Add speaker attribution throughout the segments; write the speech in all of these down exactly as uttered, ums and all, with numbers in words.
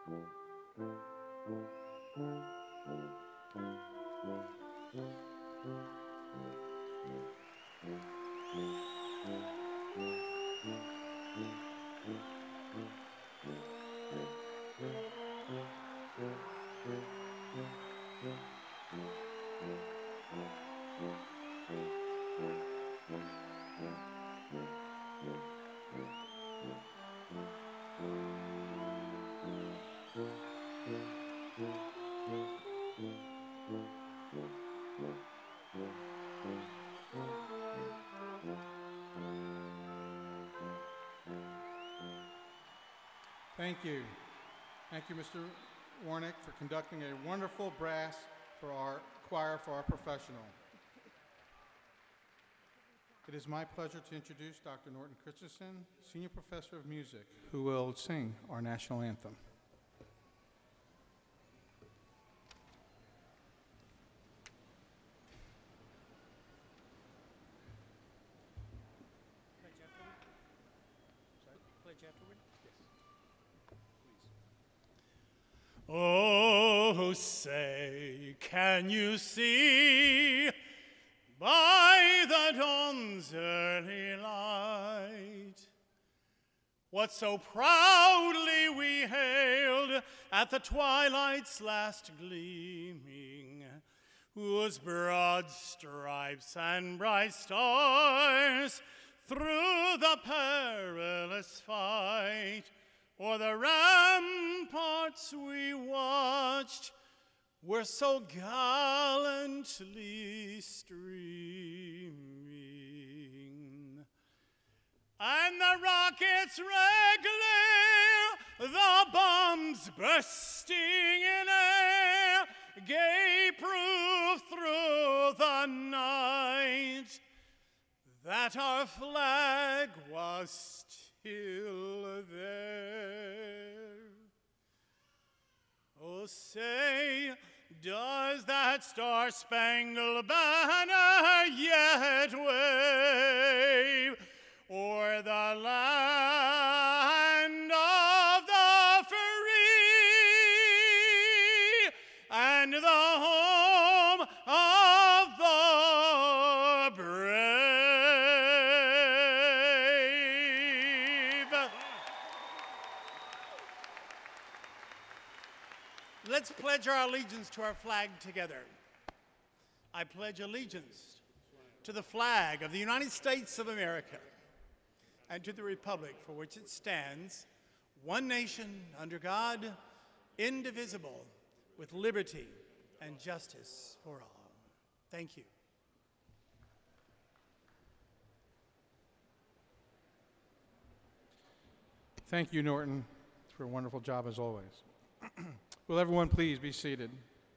Speaker 1: Thank you. Thank you, Mister Warnick, for conducting a wonderful brass for our choir for our professional. It is my pleasure to introduce Doctor Norton Christensen, Senior Professor of Music, who will sing our national anthem.
Speaker 2: Oh, say, can you see by the dawn's early light what so proudly we hailed at the twilight's last gleaming, whose broad stripes and bright stars through the perilous fight o'er the ramparts we watched were so gallantly streaming. And the rockets' red glare, the bombs bursting in air, gave proof through the night that our flag was still there. Oh, say, does that star-spangled banner yet wave o'er the land of the free and the home of the brave? Let's pledge our allegiance to our flag together. I pledge allegiance to the flag of the United States of America and to the republic for which it stands, one nation under God, indivisible, with liberty and justice for all. Thank you.
Speaker 1: Thank you, Norton, for a wonderful job as always. Will everyone please be seated?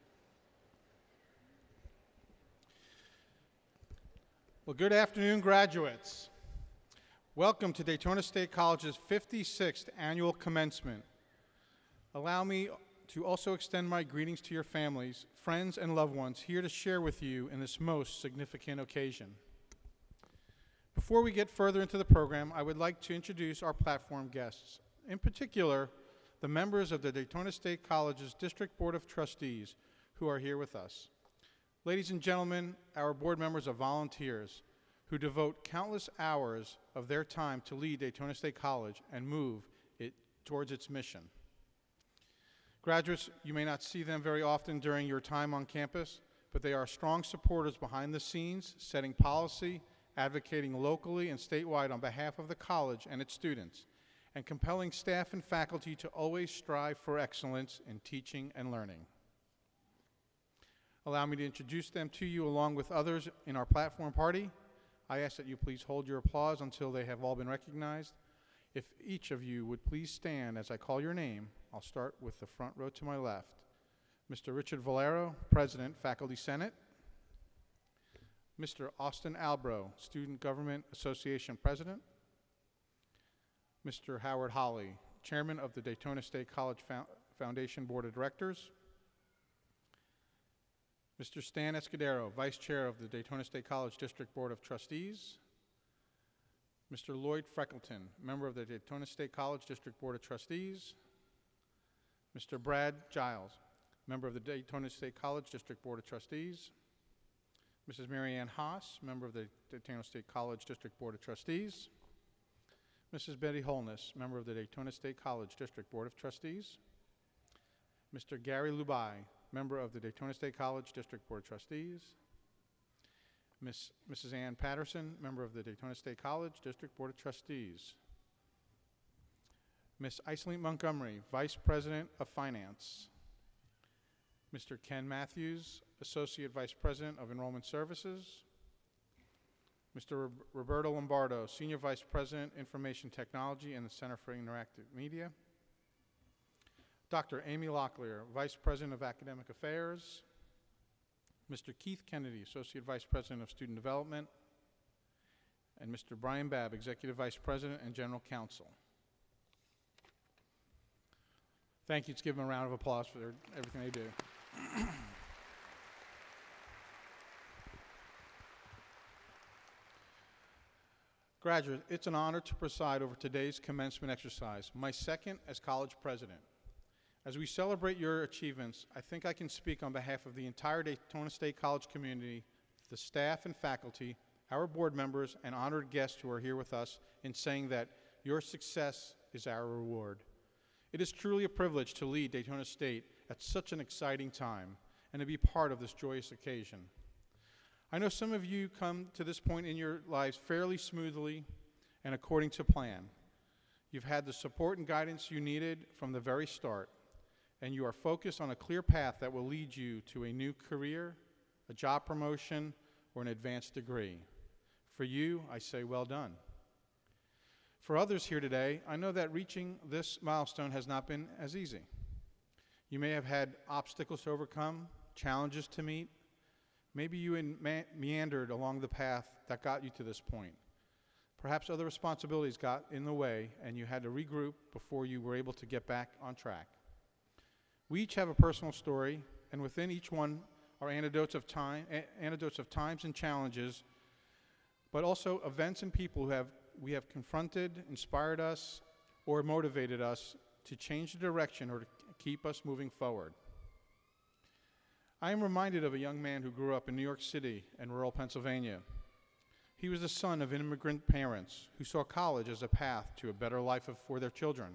Speaker 1: Well, good afternoon, graduates. Welcome to Daytona State College's fifty-sixth annual commencement. Allow me to also extend my greetings to your families, friends, and loved ones here to share with you in this most significant occasion. Before we get further into the program, I would like to introduce our platform guests, in particular, the members of the Daytona State College's District Board of Trustees who are here with us. Ladies and gentlemen, our board members are volunteers who devote countless hours of their time to lead Daytona State College and move it towards its mission. Graduates, you may not see them very often during your time on campus, but they are strong supporters behind the scenes, setting policy, advocating locally and statewide on behalf of the college and its students, and compelling staff and faculty to always strive for excellence in teaching and learning. Allow me to introduce them to you along with others in our platform party. I ask that you please hold your applause until they have all been recognized. If each of you would please stand as I call your name, I'll start with the front row to my left. Mister Richard Valero, President, Faculty Senate. Mister Austin Albro, Student Government Association President. Mister Howard Holly, Chairman of the Daytona State College Foundation Board of Directors. Mister Stan Escudero, Vice Chair of the Daytona State College District Board of Trustees. Mister Lloyd Freckleton, Member of the Daytona State College District Board of Trustees. Mister Brad Giles, member of the Daytona State College District Board of Trustees. Missus Mary Ann Haas, member of the Daytona State College District Board of Trustees. Missus Betty Holness, member of the Daytona State College District Board of Trustees. Mister Gary Lubai, member of the Daytona State College District Board of Trustees. Miss, Missus Ann Patterson, member of the Daytona State College District Board of Trustees. Miss Iselene Montgomery, Vice President of Finance. Mister Ken Matthews, Associate Vice President of Enrollment Services. Mister Roberto Lombardo, Senior Vice President, Information Technology in the Center for Interactive Media. Doctor Amy Locklear, Vice President of Academic Affairs. Mister Keith Kennedy, Associate Vice President of Student Development. And Mister Brian Babb, Executive Vice President and General Counsel. Thank you. Let's give them a round of applause for their, everything they do. Graduates, it's an honor to preside over today's commencement exercise, my second as college president. As we celebrate your achievements, I think I can speak on behalf of the entire Daytona State College community, the staff and faculty, our board members, and honored guests who are here with us in saying that your success is our reward. It is truly a privilege to lead Daytona State at such an exciting time and to be part of this joyous occasion. I know some of you come to this point in your lives fairly smoothly and according to plan. You've had the support and guidance you needed from the very start, and you are focused on a clear path that will lead you to a new career, a job promotion, or an advanced degree. For you, I say well done. For others here today, I know that reaching this milestone has not been as easy. You may have had obstacles to overcome, challenges to meet. Maybe you me meandered along the path that got you to this point. Perhaps other responsibilities got in the way and you had to regroup before you were able to get back on track. We each have a personal story, and within each one are anecdotes of time, anecdotes of times and challenges, but also events and people who have we have confronted, inspired us, or motivated us to change the direction or to keep us moving forward. I am reminded of a young man who grew up in New York City and rural Pennsylvania. He was the son of immigrant parents who saw college as a path to a better life for their children.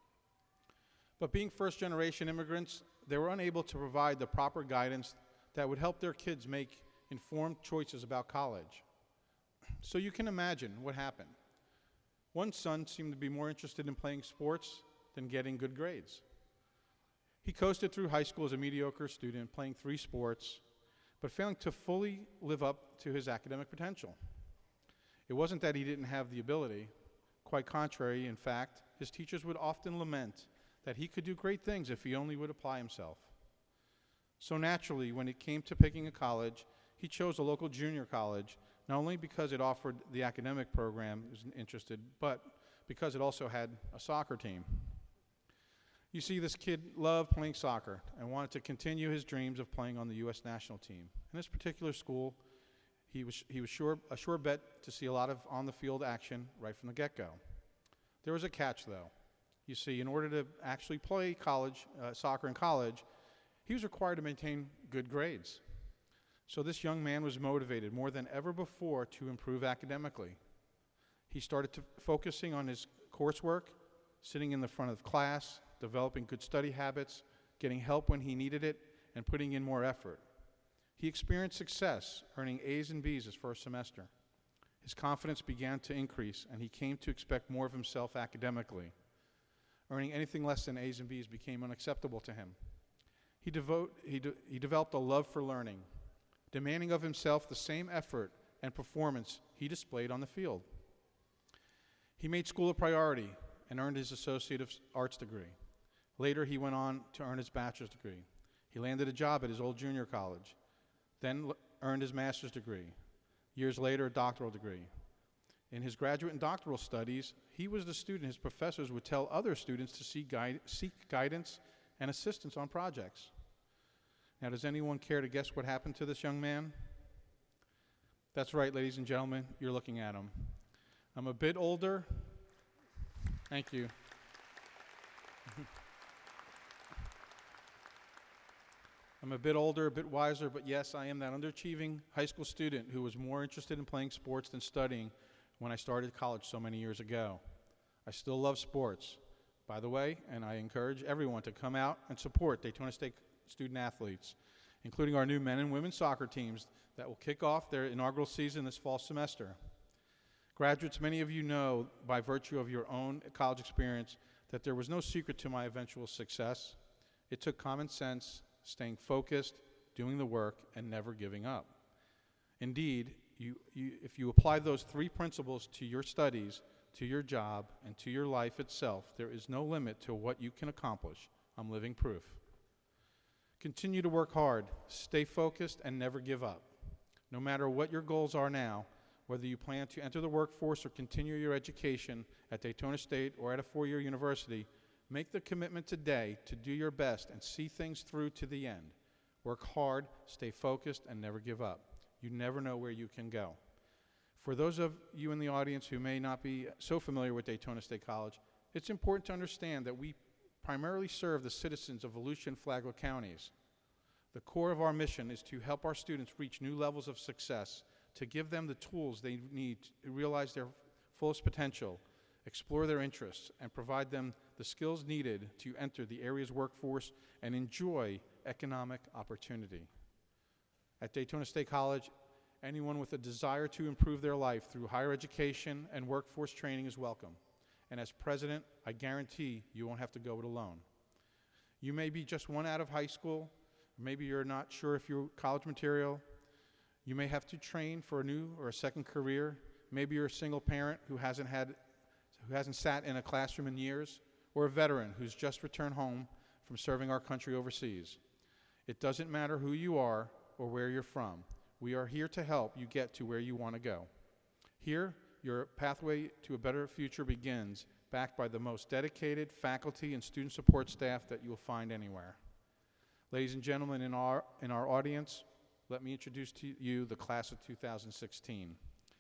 Speaker 1: But being first-generation immigrants, they were unable to provide the proper guidance that would help their kids make informed choices about college. So you can imagine what happened. One son seemed to be more interested in playing sports than getting good grades. He coasted through high school as a mediocre student, playing three sports, but failing to fully live up to his academic potential. It wasn't that he didn't have the ability. Quite contrary, in fact, his teachers would often lament that he could do great things if he only would apply himself. So naturally, when it came to picking a college, he chose a local junior college, not only because it offered the academic program he was interested, but because it also had a soccer team. You see, this kid loved playing soccer and wanted to continue his dreams of playing on the U S national team. In this particular school, he was, he was sure, a sure bet to see a lot of on-the-field action right from the get-go. There was a catch, though. You see, in order to actually play college, uh, soccer in college, he was required to maintain good grades. So this young man was motivated more than ever before to improve academically. He started to focusing on his coursework, sitting in the front of class, developing good study habits, getting help when he needed it, and putting in more effort. He experienced success, earning A's and B's his first semester. His confidence began to increase, and he came to expect more of himself academically. Earning anything less than A's and B's became unacceptable to him. He, devote, he, de he developed a love for learning, demanding of himself the same effort and performance he displayed on the field. He made school a priority and earned his Associate of Arts degree. Later, he went on to earn his bachelor's degree. He landed a job at his old junior college, then earned his master's degree. Years later, a doctoral degree. In his graduate and doctoral studies, he was the student his professors would tell other students to seek, guide, seek guidance and assistance on projects. Now, does anyone care to guess what happened to this young man? That's right, ladies and gentlemen, you're looking at him. I'm a bit older. Thank you. I'm a bit older, a bit wiser, but yes, I am that underachieving high school student who was more interested in playing sports than studying when I started college so many years ago. I still love sports, by the way, and I encourage everyone to come out and support Daytona State student athletes, including our new men and women's soccer teams that will kick off their inaugural season this fall semester. Graduates, many of you know by virtue of your own college experience that there was no secret to my eventual success. It took common sense, staying focused, doing the work, and never giving up. Indeed, you, you, if you apply those three principles to your studies, to your job, and to your life itself, there is no limit to what you can accomplish. I'm living proof. Continue to work hard, stay focused, and never give up. No matter what your goals are now, whether you plan to enter the workforce or continue your education at Daytona State or at a four-year university, make the commitment today to do your best and see things through to the end. Work hard, stay focused, and never give up. You never know where you can go. For those of you in the audience who may not be so familiar with Daytona State College, it's important to understand that we primarily serve the citizens of Volusia and Flagler counties. The core of our mission is to help our students reach new levels of success, to give them the tools they need to realize their fullest potential, explore their interests, and provide them the skills needed to enter the area's workforce and enjoy economic opportunity. At Daytona State College, anyone with a desire to improve their life through higher education and workforce training is welcome. And as president, I guarantee you won't have to go it alone. You may be just one out of high school, maybe you're not sure if you're college material. You may have to train for a new or a second career. Maybe you're a single parent who hasn't had, who hasn't sat in a classroom in years, or a veteran who's just returned home from serving our country overseas. It doesn't matter who you are or where you're from. We are here to help you get to where you want to go. Here, your pathway to a better future begins, backed by the most dedicated faculty and student support staff that you'll find anywhere. Ladies and gentlemen, in our, in our audience, let me introduce to you the class of two thousand sixteen.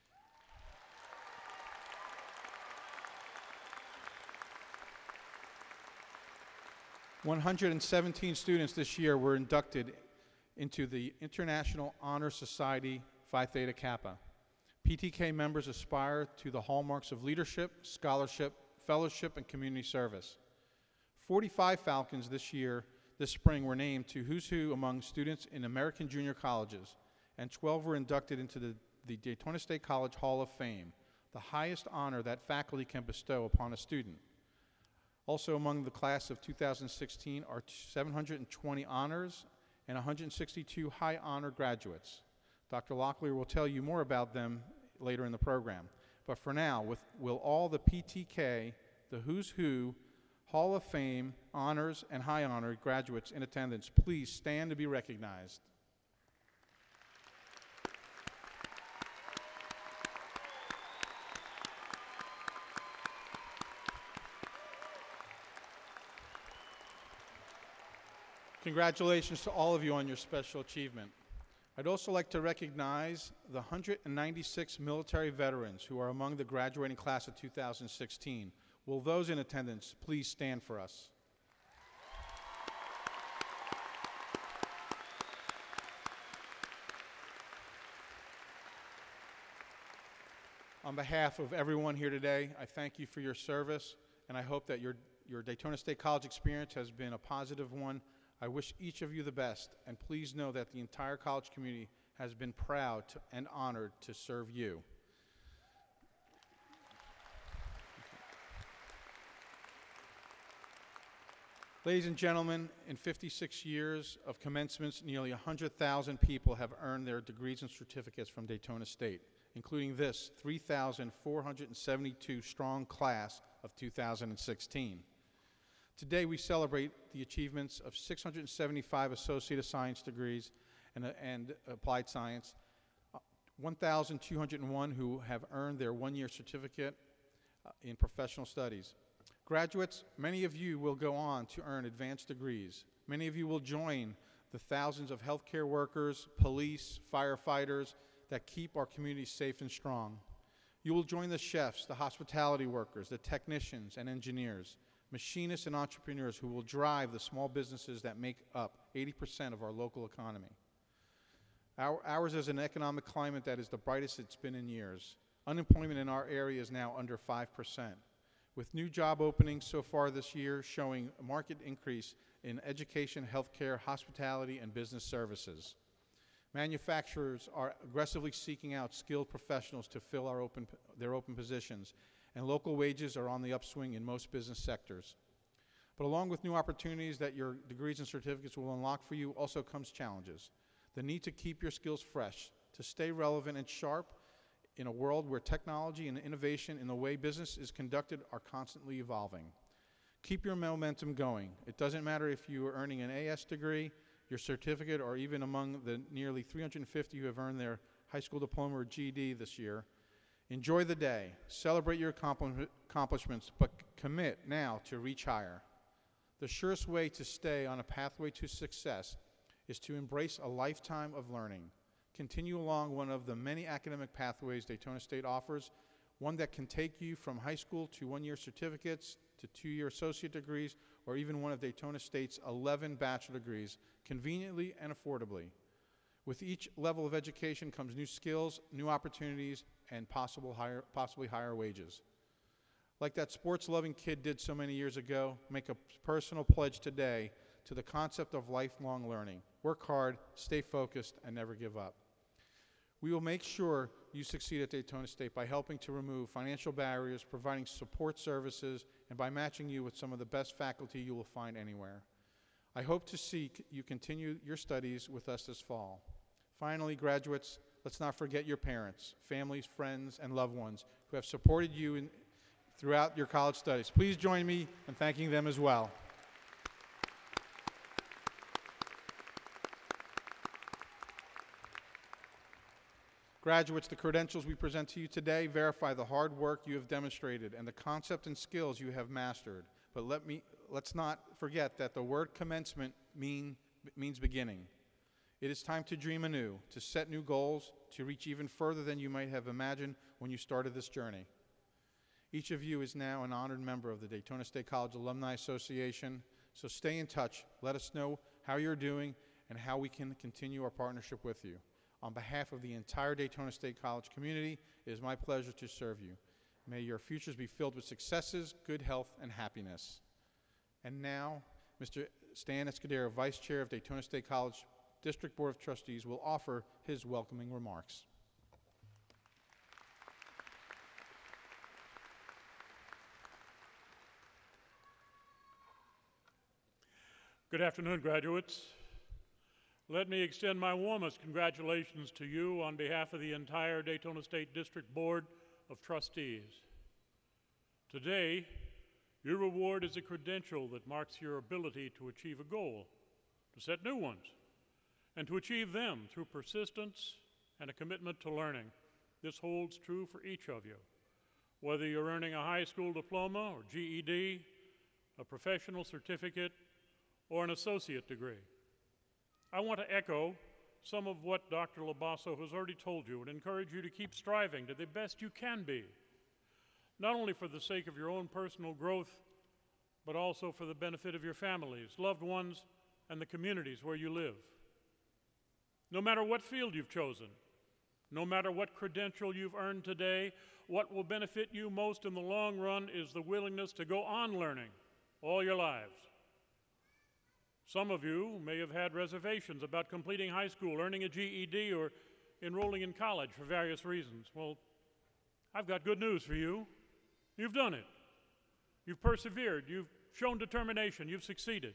Speaker 1: one hundred seventeen students this year were inducted into the International Honor Society Phi Theta Kappa. P T K members aspire to the hallmarks of leadership, scholarship, fellowship, and community service. forty-five Falcons this year, this spring, were named to Who's Who among students in American junior colleges, and twelve were inducted into the, the Daytona State College Hall of Fame, the highest honor that faculty can bestow upon a student. Also among the class of two thousand sixteen are seven hundred twenty honors and one hundred sixty-two high honor graduates. Doctor Locklear will tell you more about them later in the program. But for now, with, will all the P T K, the Who's Who, Hall of Fame, honors, and high honor graduates in attendance please stand to be recognized. Congratulations to all of you on your special achievement. I'd also like to recognize the one hundred ninety-six military veterans who are among the graduating class of two thousand sixteen. Will those in attendance please stand for us? On behalf of everyone here today, I thank you for your service, and I hope that your, your Daytona State College experience has been a positive one. I wish each of you the best, and please know that the entire college community has been proud to, and honored to serve you. Ladies and gentlemen, in fifty-six years of commencements, nearly one hundred thousand people have earned their degrees and certificates from Daytona State, including this three thousand four hundred seventy-two strong class of two thousand sixteen. Today we celebrate the achievements of six hundred seventy-five Associate of Science degrees and, uh, and Applied Science, uh, one thousand two hundred one who have earned their one-year certificate uh, in professional studies. Graduates, many of you will go on to earn advanced degrees. Many of you will join the thousands of healthcare workers, police, firefighters that keep our community safe and strong. You will join the chefs, the hospitality workers, the technicians, and engineers. machinists, and entrepreneurs who will drive the small businesses that make up eighty percent of our local economy. Our, ours is an economic climate that is the brightest it's been in years. Unemployment in our area is now under five percent, with new job openings so far this year showing a marked increase in education, healthcare, hospitality, and business services. Manufacturers are aggressively seeking out skilled professionals to fill our open, their open positions, and local wages are on the upswing in most business sectors. But along with new opportunities that your degrees and certificates will unlock for you also comes challenges. The need to keep your skills fresh, to stay relevant and sharp in a world where technology and innovation in the way business is conducted are constantly evolving. Keep your momentum going. It doesn't matter if you are earning an A S degree, your certificate, or even among the nearly three hundred fifty who have earned their high school diploma or G E D this year. Enjoy the day. Celebrate your accomplishments, but commit now to reach higher. The surest way to stay on a pathway to success is to embrace a lifetime of learning. Continue along one of the many academic pathways Daytona State offers, one that can take you from high school to one-year certificates, to two-year associate degrees, or even one of Daytona State's eleven bachelor degrees, conveniently and affordably. With each level of education comes new skills, new opportunities, and possible higher, possibly higher wages. Like that sports-loving kid did so many years ago, make a personal pledge today to the concept of lifelong learning. Work hard, stay focused, and never give up. We will make sure you succeed at Daytona State by helping to remove financial barriers, providing support services, and by matching you with some of the best faculty you will find anywhere. I hope to see you continue your studies with us this fall. Finally, graduates, let's not forget your parents, families, friends, and loved ones who have supported you in, throughout your college studies. Please join me in thanking them as well. Graduates, the credentials we present to you today verify the hard work you have demonstrated and the concept and skills you have mastered. But let me, let's not forget that the word commencement mean, means beginning. It is time to dream anew, to set new goals, to reach even further than you might have imagined when you started this journey. Each of you is now an honored member of the Daytona State College Alumni Association, so stay in touch. Let us know how you're doing and how we can continue our partnership with you. On behalf of the entire Daytona State College community, it is my pleasure to serve you. May your futures be filled with successes, good health, and happiness. And now, Mister Stan Escudero, Vice Chair of Daytona State College District Board of Trustees, will offer his welcoming remarks.
Speaker 3: Good afternoon, graduates. Let me extend my warmest congratulations to you on behalf of the entire Daytona State District Board of Trustees. Today, your reward is a credential that marks your ability to achieve a goal, to set new ones, and to achieve them through persistence and a commitment to learning. This holds true for each of you. Whether you're earning a high school diploma or G E D, a professional certificate, or an associate degree. I want to echo some of what Doctor Labasso has already told you and encourage you to keep striving to the best you can be, not only for the sake of your own personal growth, but also for the benefit of your families, loved ones, and the communities where you live. No matter what field you've chosen, no matter what credential you've earned today, what will benefit you most in the long run is the willingness to go on learning all your lives. Some of you may have had reservations about completing high school, earning a G E D, or enrolling in college for various reasons. Well, I've got good news for you. You've done it. You've persevered. You've shown determination. You've succeeded.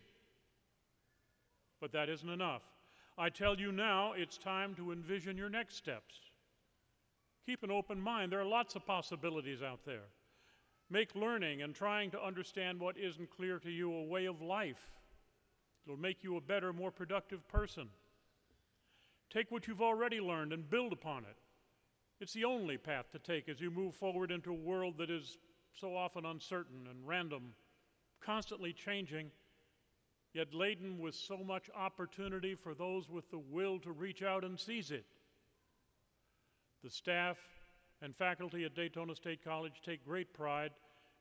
Speaker 3: But that isn't enough. I tell you now, it's time to envision your next steps. Keep an open mind. There are lots of possibilities out there. Make learning and trying to understand what isn't clear to you a way of life. It'll make you a better, more productive person. Take what you've already learned and build upon it. It's the only path to take as you move forward into a world that is so often uncertain and random, constantly changing, yet laden with so much opportunity for those with the will to reach out and seize it. The staff and faculty at Daytona State College take great pride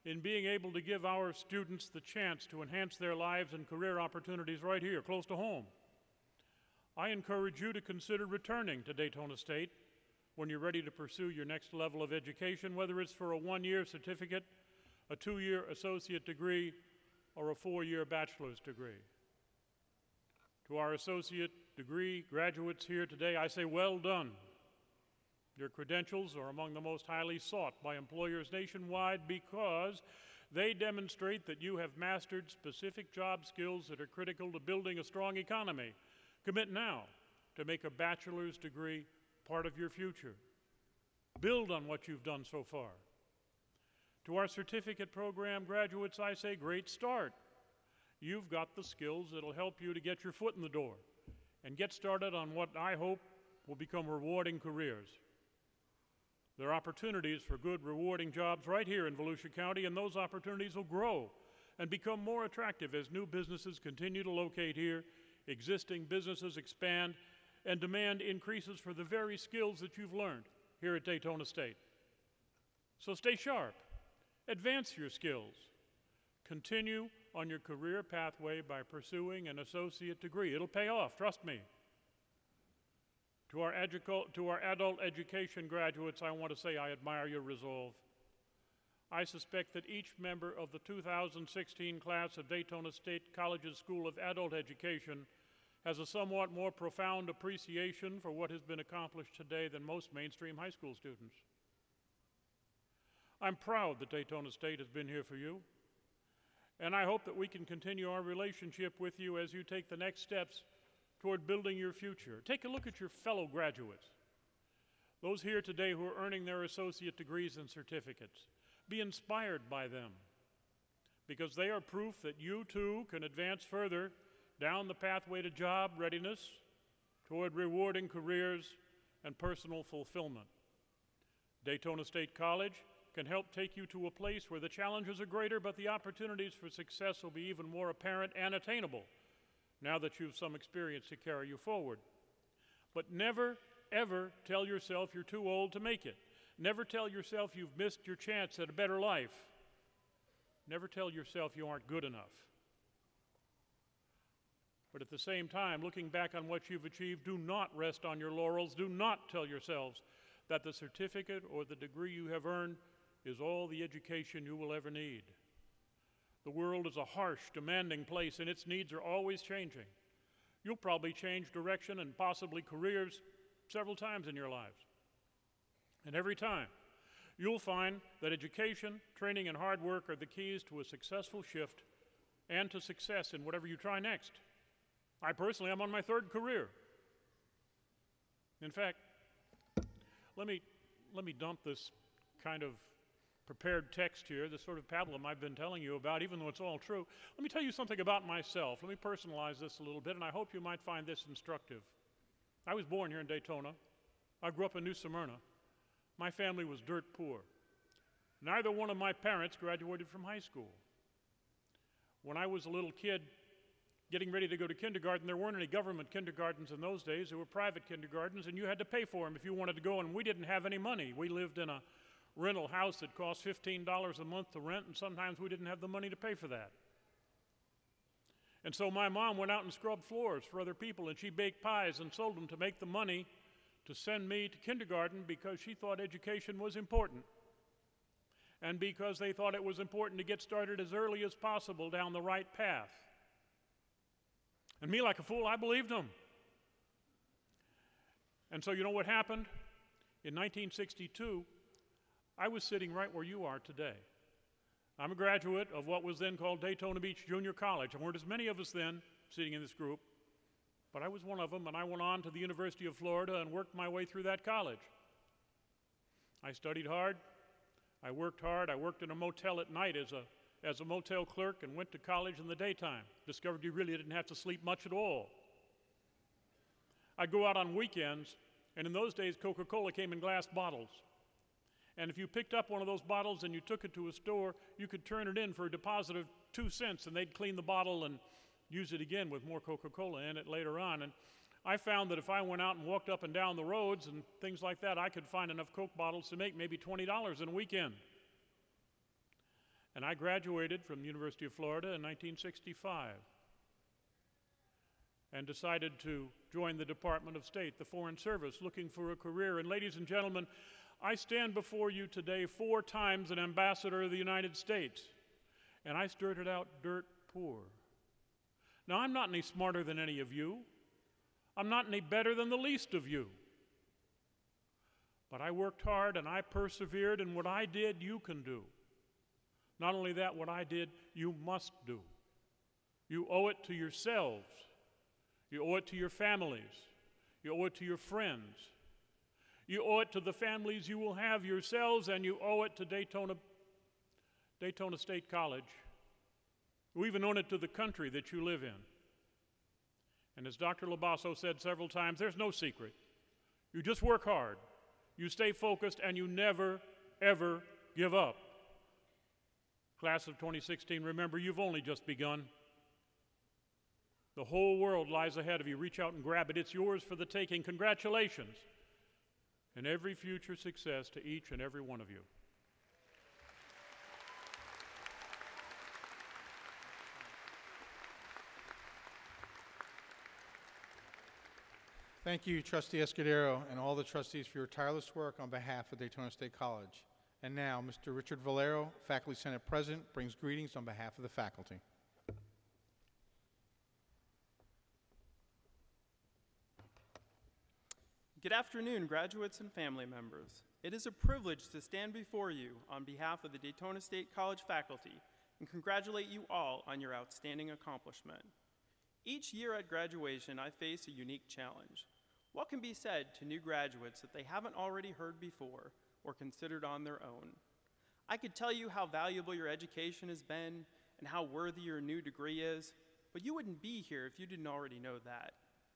Speaker 3: in being able to give our students the chance to enhance their lives and career opportunities right here, close to home. I encourage you to consider returning to Daytona State when you're ready to pursue your next level of education, whether it's for a one-year certificate, a two-year associate degree, or a four-year bachelor's degree. To our associate degree graduates here today, I say well done. Your credentials are among the most highly sought by employers nationwide because they demonstrate that you have mastered specific job skills that are critical to building a strong economy. Commit now to make a bachelor's degree part of your future. Build on what you've done so far. To our certificate program graduates, I say great start. You've got the skills that'll help you to get your foot in the door and get started on what I hope will become rewarding careers. There are opportunities for good, rewarding jobs right here in Volusia County, and those opportunities will grow and become more attractive as new businesses continue to locate here, existing businesses expand, and demand increases for the very skills that you've learned here at Daytona State. So stay sharp, advance your skills, continue on your career pathway by pursuing an associate degree. It'll pay off, trust me. To our, to our adult education graduates, I want to say I admire your resolve. I suspect that each member of the two thousand sixteen class of Daytona State College's School of Adult Education has a somewhat more profound appreciation for what has been accomplished today than most mainstream high school students. I'm proud that Daytona State has been here for you, and I hope that we can continue our relationship with you as you take the next steps toward building your future. Take a look at your fellow graduates, those here today who are earning their associate degrees and certificates. Be inspired by them, because they are proof that you too can advance further down the pathway to job readiness, toward rewarding careers and personal fulfillment. Daytona State College can help take you to a place where the challenges are greater, but the opportunities for success will be even more apparent and attainable now that you've some experience to carry you forward. But never, ever tell yourself you're too old to make it. Never tell yourself you've missed your chance at a better life. Never tell yourself you aren't good enough. But at the same time, looking back on what you've achieved, do not rest on your laurels. Do not tell yourselves that the certificate or the degree you have earned is all the education you will ever need. The world is a harsh, demanding place, and its needs are always changing. You'll probably change direction and possibly careers several times in your lives. And every time, you'll find that education, training, and hard work are the keys to a successful shift and to success in whatever you try next. I personally am on my third career. In fact, let me, let me dump this kind of prepared text here, this sort of pablum I've been telling you about, even though it's all true. Let me tell you something about myself. Let me personalize this a little bit, and I hope you might find this instructive. I was born here in Daytona. I grew up in New Smyrna. My family was dirt poor. Neither one of my parents graduated from high school. When I was a little kid getting ready to go to kindergarten, there weren't any government kindergartens in those days. There were private kindergartens, and you had to pay for them if you wanted to go, and we didn't have any money. We lived in a rental house that cost fifteen dollars a month to rent, and sometimes we didn't have the money to pay for that. And so my mom went out and scrubbed floors for other people, and she baked pies and sold them to make the money to send me to kindergarten because she thought education was important, and because they thought it was important to get started as early as possible down the right path. And me, like a fool, I believed them. And so you know what happened? In nineteen sixty-two, I was sitting right where you are today. I'm a graduate of what was then called Daytona Beach Junior College. There weren't as many of us then sitting in this group, but I was one of them, and I went on to the University of Florida and worked my way through that college. I studied hard. I worked hard. I worked in a motel at night as a, as a motel clerk and went to college in the daytime. Discovered you really didn't have to sleep much at all. I'd go out on weekends, and in those days, Coca-Cola came in glass bottles. And if you picked up one of those bottles and you took it to a store, you could turn it in for a deposit of two cents, and they'd clean the bottle and use it again with more Coca-Cola in it later on. And I found that if I went out and walked up and down the roads and things like that, I could find enough Coke bottles to make maybe twenty dollars in a weekend. and I graduated from the University of Florida in nineteen sixty-five and decided to join the Department of State, the Foreign Service, looking for a career. And ladies and gentlemen, I stand before you today four times an ambassador of the United States, and I started out dirt poor. Now, I'm not any smarter than any of you. I'm not any better than the least of you. But I worked hard and I persevered, and what I did, you can do. Not only that, what I did, you must do. You owe it to yourselves. You owe it to your families. You owe it to your friends. You owe it to the families you will have yourselves, and you owe it to Daytona, Daytona State College. You even owe it to the country that you live in. And as Doctor Labasso said several times, there's no secret. You just work hard. You stay focused, and you never, ever give up. Class of twenty sixteen, remember, you've only just begun. The whole world lies ahead of you. Reach out and grab it. It's yours for the taking. Congratulations, and every future success to each and every one of you.
Speaker 1: Thank you, Trustee Escudero, and all the trustees for your tireless work on behalf of Daytona State College. And now, Mister Richard Valero, Faculty Senate President, brings greetings on behalf of the faculty.
Speaker 4: Good afternoon, graduates and family members. It is a privilege to stand before you on behalf of the Daytona State College faculty and congratulate you all on your outstanding accomplishment. Each year at graduation, I face a unique challenge. What can be said to new graduates that they haven't already heard before or considered on their own? I could tell you how valuable your education has been and how worthy your new degree is, but you wouldn't be here if you didn't already know that.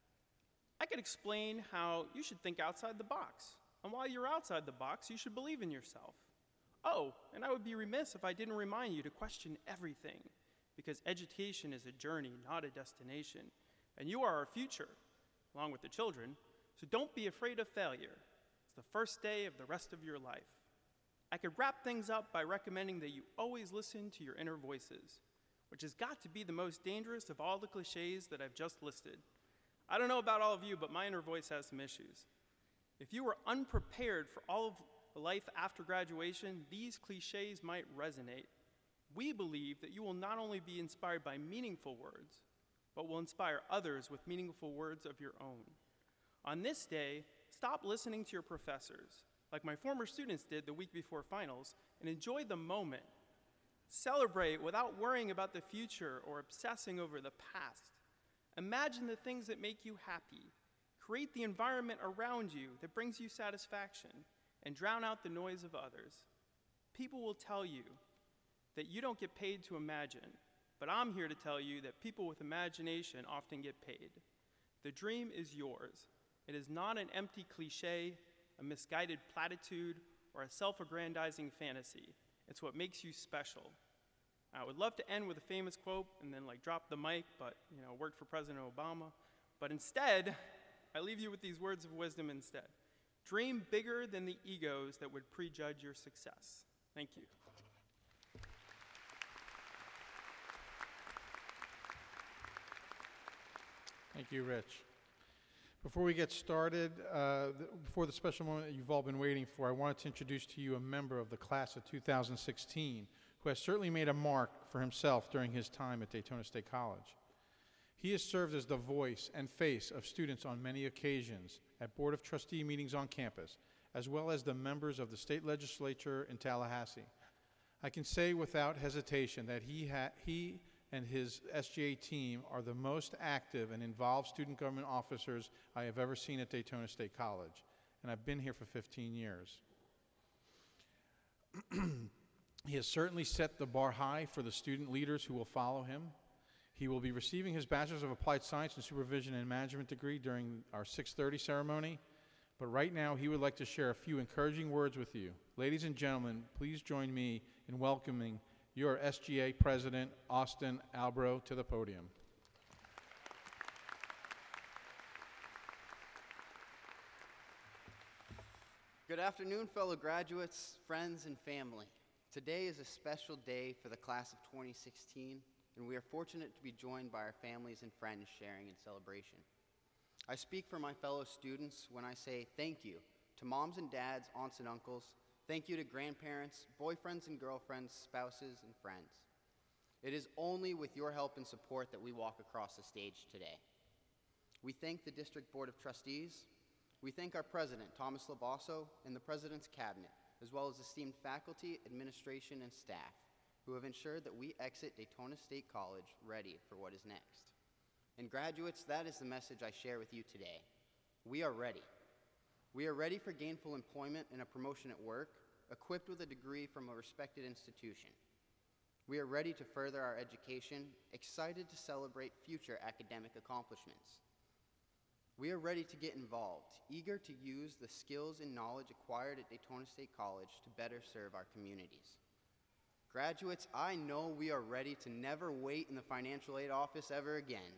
Speaker 4: I could explain how you should think outside the box, and while you're outside the box, you should believe in yourself. Oh, and I would be remiss if I didn't remind you to question everything, because education is a journey, not a destination, and you are our future, along with the children, so don't be afraid of failure. It's the first day of the rest of your life. I could wrap things up by recommending that you always listen to your inner voices, which has got to be the most dangerous of all the cliches that I've just listed. I don't know about all of you, but my inner voice has some issues. If you were unprepared for all of life after graduation, these cliches might resonate. We believe that you will not only be inspired by meaningful words, but will inspire others with meaningful words of your own. On this day, stop listening to your professors, like my former students did the week before finals, and enjoy the moment. Celebrate without worrying about the future or obsessing over the past. Imagine the things that make you happy. Create the environment around you that brings you satisfaction, and drown out the noise of others. People will tell you that you don't get paid to imagine, but I'm here to tell you that people with imagination often get paid. The dream is yours. It is not an empty cliche, a misguided platitude, or a self-aggrandizing fantasy. It's what makes you special. I would love to end with a famous quote and then like drop the mic, but you know, worked for President Obama. But instead, I leave you with these words of wisdom instead. Dream bigger than the egos that would prejudge your success. Thank you.
Speaker 1: Thank you, Rich. Before we get started, uh, the, before the special moment that you've all been waiting for, I wanted to introduce to you a member of the class of two thousand sixteen who has certainly made a mark for himself during his time at Daytona State College. He has served as the voice and face of students on many occasions at Board of Trustee meetings on campus, as well as the members of the state legislature in Tallahassee. I can say without hesitation that he, ha he and his S G A team are the most active and involved student government officers I have ever seen at Daytona State College, and I've been here for fifteen years. He has certainly set the bar high for the student leaders who will follow him. He will be receiving his Bachelor's of Applied Science in Supervision and Management degree during our six thirty ceremony, but right now he would like to share a few encouraging words with you. Ladies and gentlemen, please join me in welcoming your S G A President, Austin Albro, to the podium.
Speaker 5: Good afternoon, fellow graduates, friends, and family. Today is a special day for the class of twenty sixteen, and we are fortunate to be joined by our families and friends sharing in celebration. I speak for my fellow students when I say thank you to moms and dads, aunts and uncles. Thank you to grandparents, boyfriends and girlfriends, spouses and friends. It is only with your help and support that we walk across the stage today. We thank the District Board of Trustees. We thank our President, Thomas Labasso, and the President's Cabinet, as well as esteemed faculty, administration, and staff, who have ensured that we exit Daytona State College ready for what is next. And graduates, that is the message I share with you today. We are ready. We are ready for gainful employment and a promotion at work, equipped with a degree from a respected institution. We are ready to further our education, excited to celebrate future academic accomplishments. We are ready to get involved, eager to use the skills and knowledge acquired at Daytona State College to better serve our communities. Graduates, I know we are ready to never wait in the financial aid office ever again.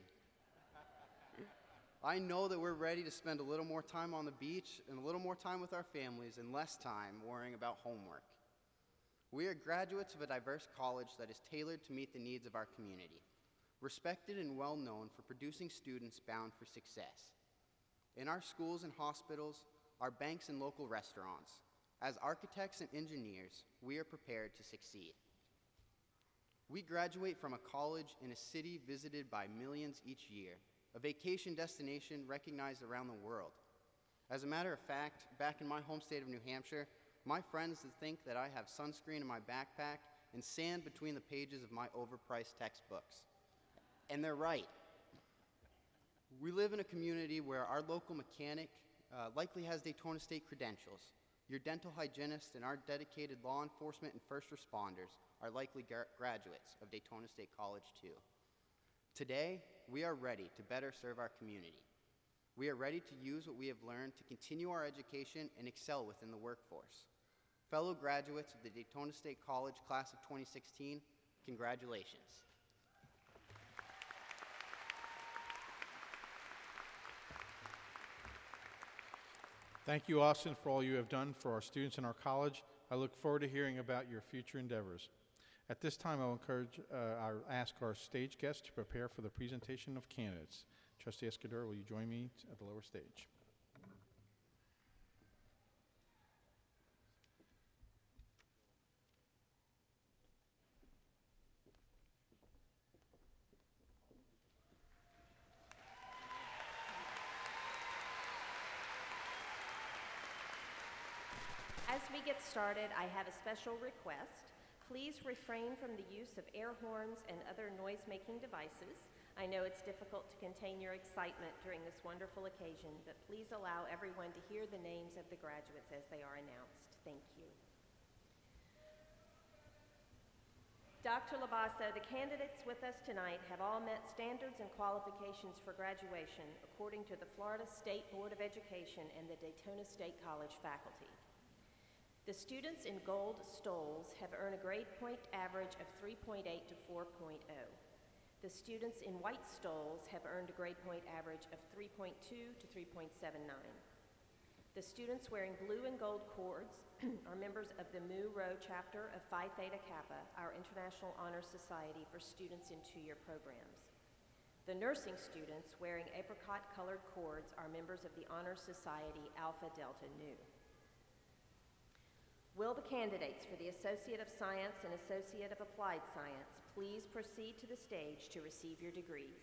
Speaker 5: I know that we're ready to spend a little more time on the beach and a little more time with our families and less time worrying about homework. We are graduates of a diverse college that is tailored to meet the needs of our community, respected and well known for producing students bound for success. In our schools and hospitals, our banks and local restaurants, as architects and engineers, we are prepared to succeed. We graduate from a college in a city visited by millions each year, a vacation destination recognized around the world. As a matter of fact, back in my home state of New Hampshire, my friends think that I have sunscreen in my backpack and sand between the pages of my overpriced textbooks. And they're right. We live in a community where our local mechanic uh, likely has Daytona State credentials. Your dental hygienist and our dedicated law enforcement and first responders are likely gra- graduates of Daytona State College too. Today, we are ready to better serve our community. We are ready to use what we have learned to continue our education and excel within the workforce. Fellow graduates of the Daytona State College class of twenty sixteen, congratulations.
Speaker 1: Thank you, Austin, for all you have done for our students in our college. I look forward to hearing about your future endeavors. At this time, I will encourage, uh, I'll ask our stage guests to prepare for the presentation of candidates. Trustee Escudero, will you join me at the lower stage?
Speaker 6: As we get started, I have a special request. Please refrain from the use of air horns and other noise-making devices. I know it's difficult to contain your excitement during this wonderful occasion, but please allow everyone to hear the names of the graduates as they are announced. Thank you. Doctor Labasso, the candidates with us tonight have all met standards and qualifications for graduation according to the Florida State Board of Education and the Daytona State College faculty. The students in gold stoles have earned a grade point average of three point eight to four point oh. The students in white stoles have earned a grade point average of three point two to three point seven nine. The students wearing blue and gold cords are members of the Mu Rho chapter of Phi Theta Kappa, our International Honor Society for students in two-year programs. The nursing students wearing apricot-colored cords are members of the Honor Society Alpha Delta Nu. Will the candidates for the Associate of Science and Associate of Applied Science please proceed to the stage to receive your degrees?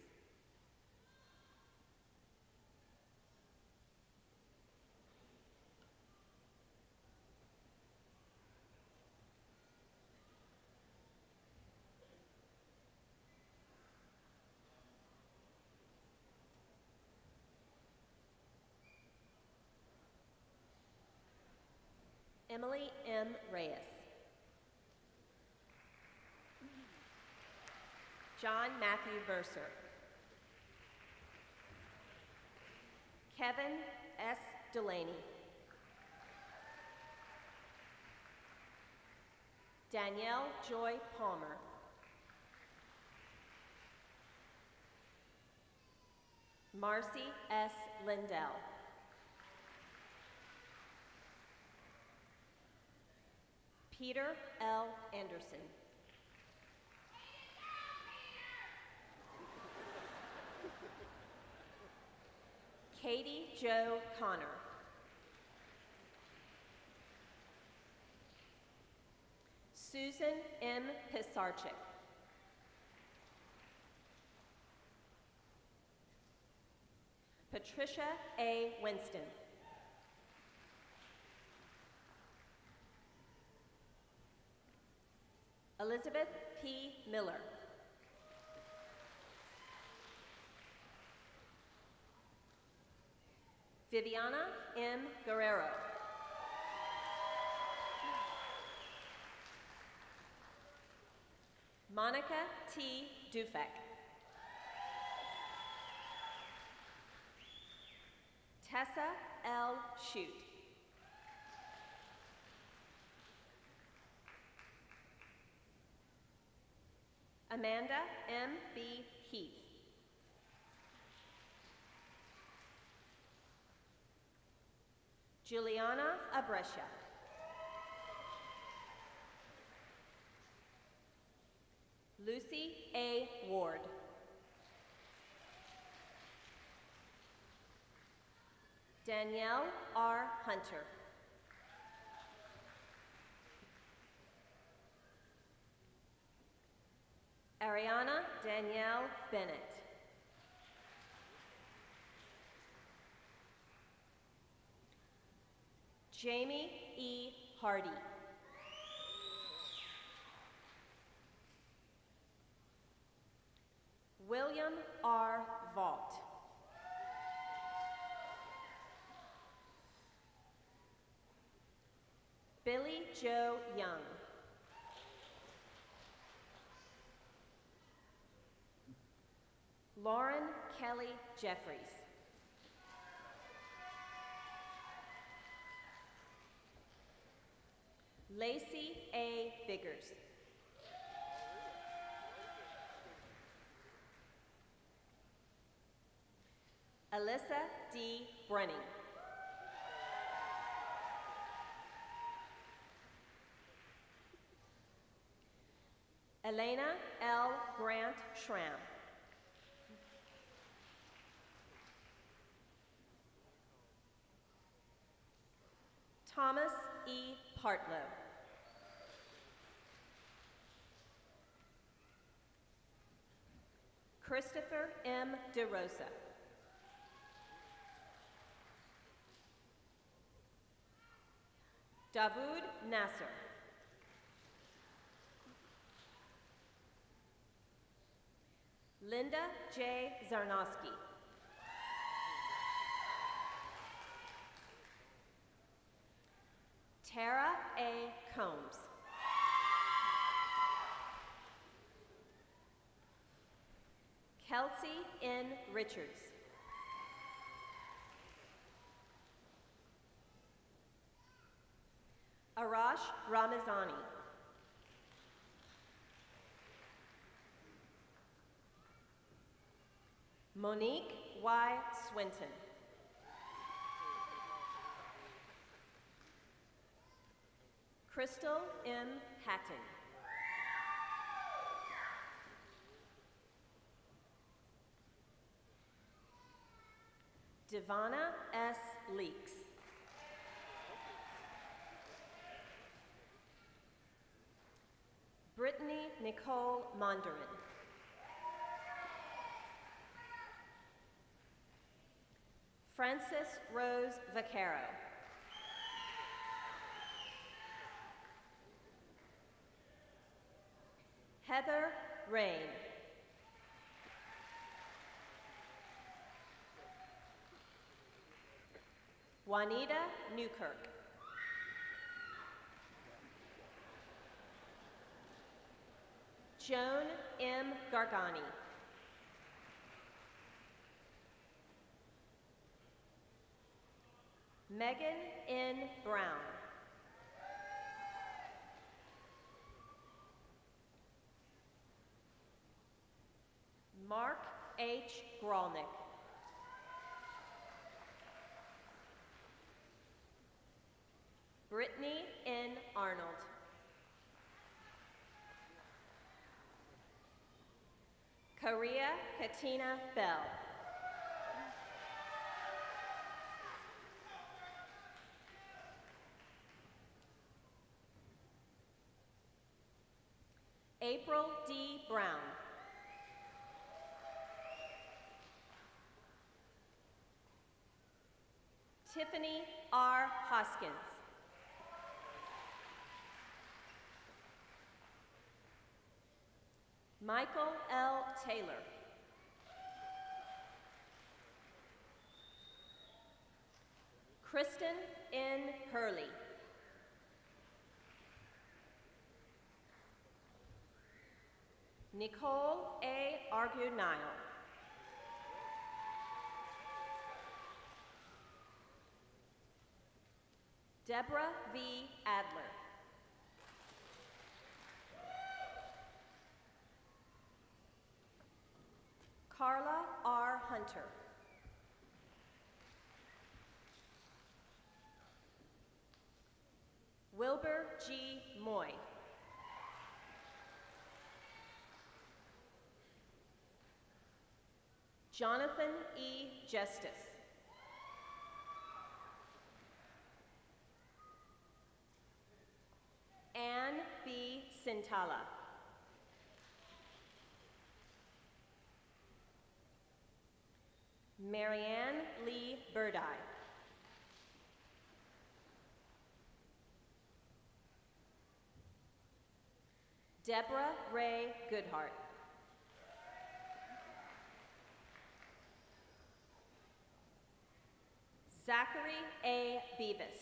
Speaker 6: Emily M. Reyes. John Matthew Mercer. Kevin S. Delaney. Danielle Joy Palmer. Marcy S. Lindell. Peter L. Anderson. Katie Jo Connor. Susan M. Pisarczyk. Patricia A. Winston. Elizabeth P. Miller. Viviana M. Guerrero. Monica T. Dufek. Tessa L. Shute. Amanda M. B. Heath. Juliana Abrescia. Lucy A. Ward. Danielle R. Hunter. Ariana Danielle Bennett. Jamie E. Hardy. William R. Vaught. Billy Joe Young. Lauren Kelly Jeffries. Lacey A. Biggers. Alyssa D. Brenning. Elena L. Grant Schramm. Thomas E. Partlow. Christopher M. DeRosa. Davud Nasser. Linda J. Zarnowski. Tara A. Combs. Kelsey N. Richards. Arash Ramazani. Monique Y. Swinton. Crystal M. Hatton. Devana S. Leaks. Brittany Nicole Mondrin. Frances Rose Vaquero. Heather Rain. Juanita Newkirk. Joan M. Gargani. Megan N. Brown. Mark H. Gralnick. Brittany N. Arnold. Karia Katina Bell. April D. Brown. Tiffany R. Hoskins. Michael L. Taylor. Kristen N. Hurley. Nicole A. Argunile. Deborah V. Adler. Carla R. Hunter. Wilbur G. Moy. Jonathan E. Justice. Anne B. Sintala. Marianne Lee Burdeye. Deborah Ray Goodhart. Zachary A. Beavis.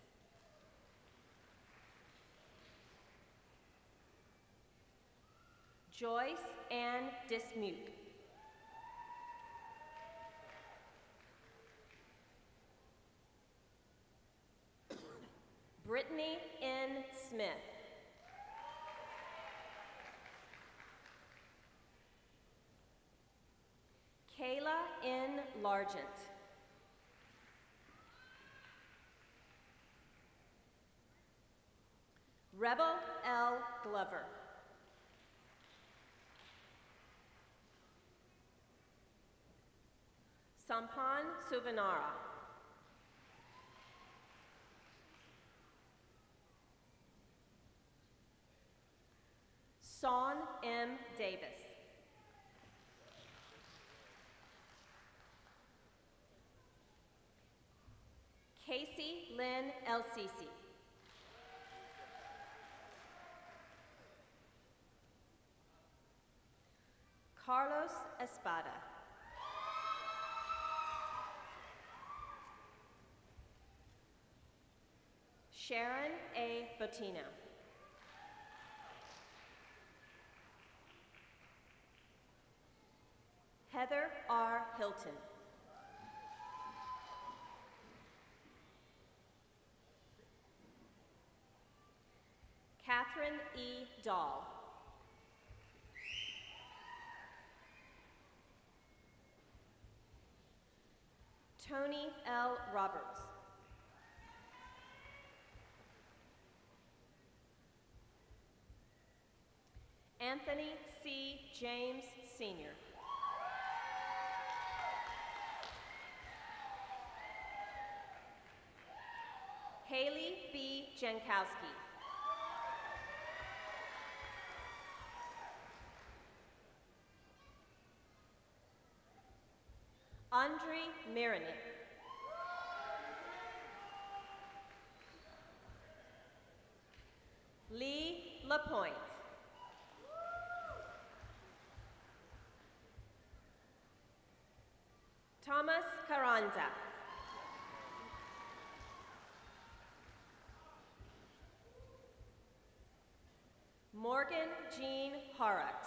Speaker 6: Joyce Ann Dismuke. Brittany N. Smith. Kayla N. Largent. Rebel L. Glover. Sampan Suvanara. Son M. Davis. Casey Lynn El-Sisi. Carlos Espada. Sharon A. Bottino. Heather R. Hilton. Catherine E. Dahl. Tony L. Roberts. Anthony C. James, Senior Haley B. Jankowski. Andre Marinick. Lee LaPointe. Thomas Carranza. Morgan Jean Horrocks.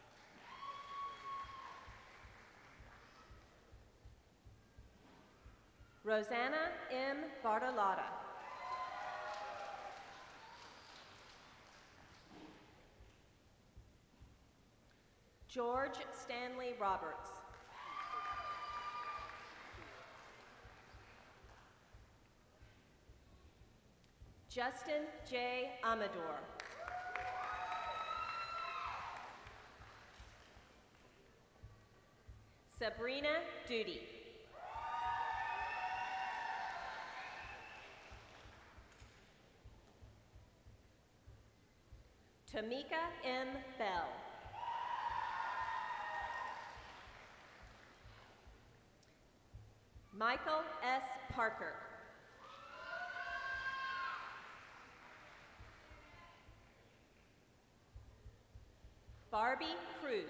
Speaker 6: Rosanna M. Bartolotta. George Stanley Roberts. Justin J. Amador. Sabrina Duty. Tamika M. Bell. Michael S. Parker. Barbie Cruz.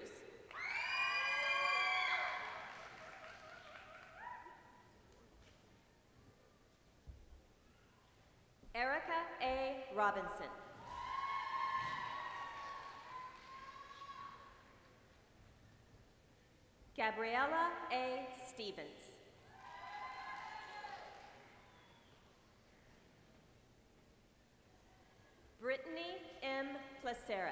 Speaker 6: Erica A. Robinson. Gabriella A. Stevens. Brittany M. Placeres.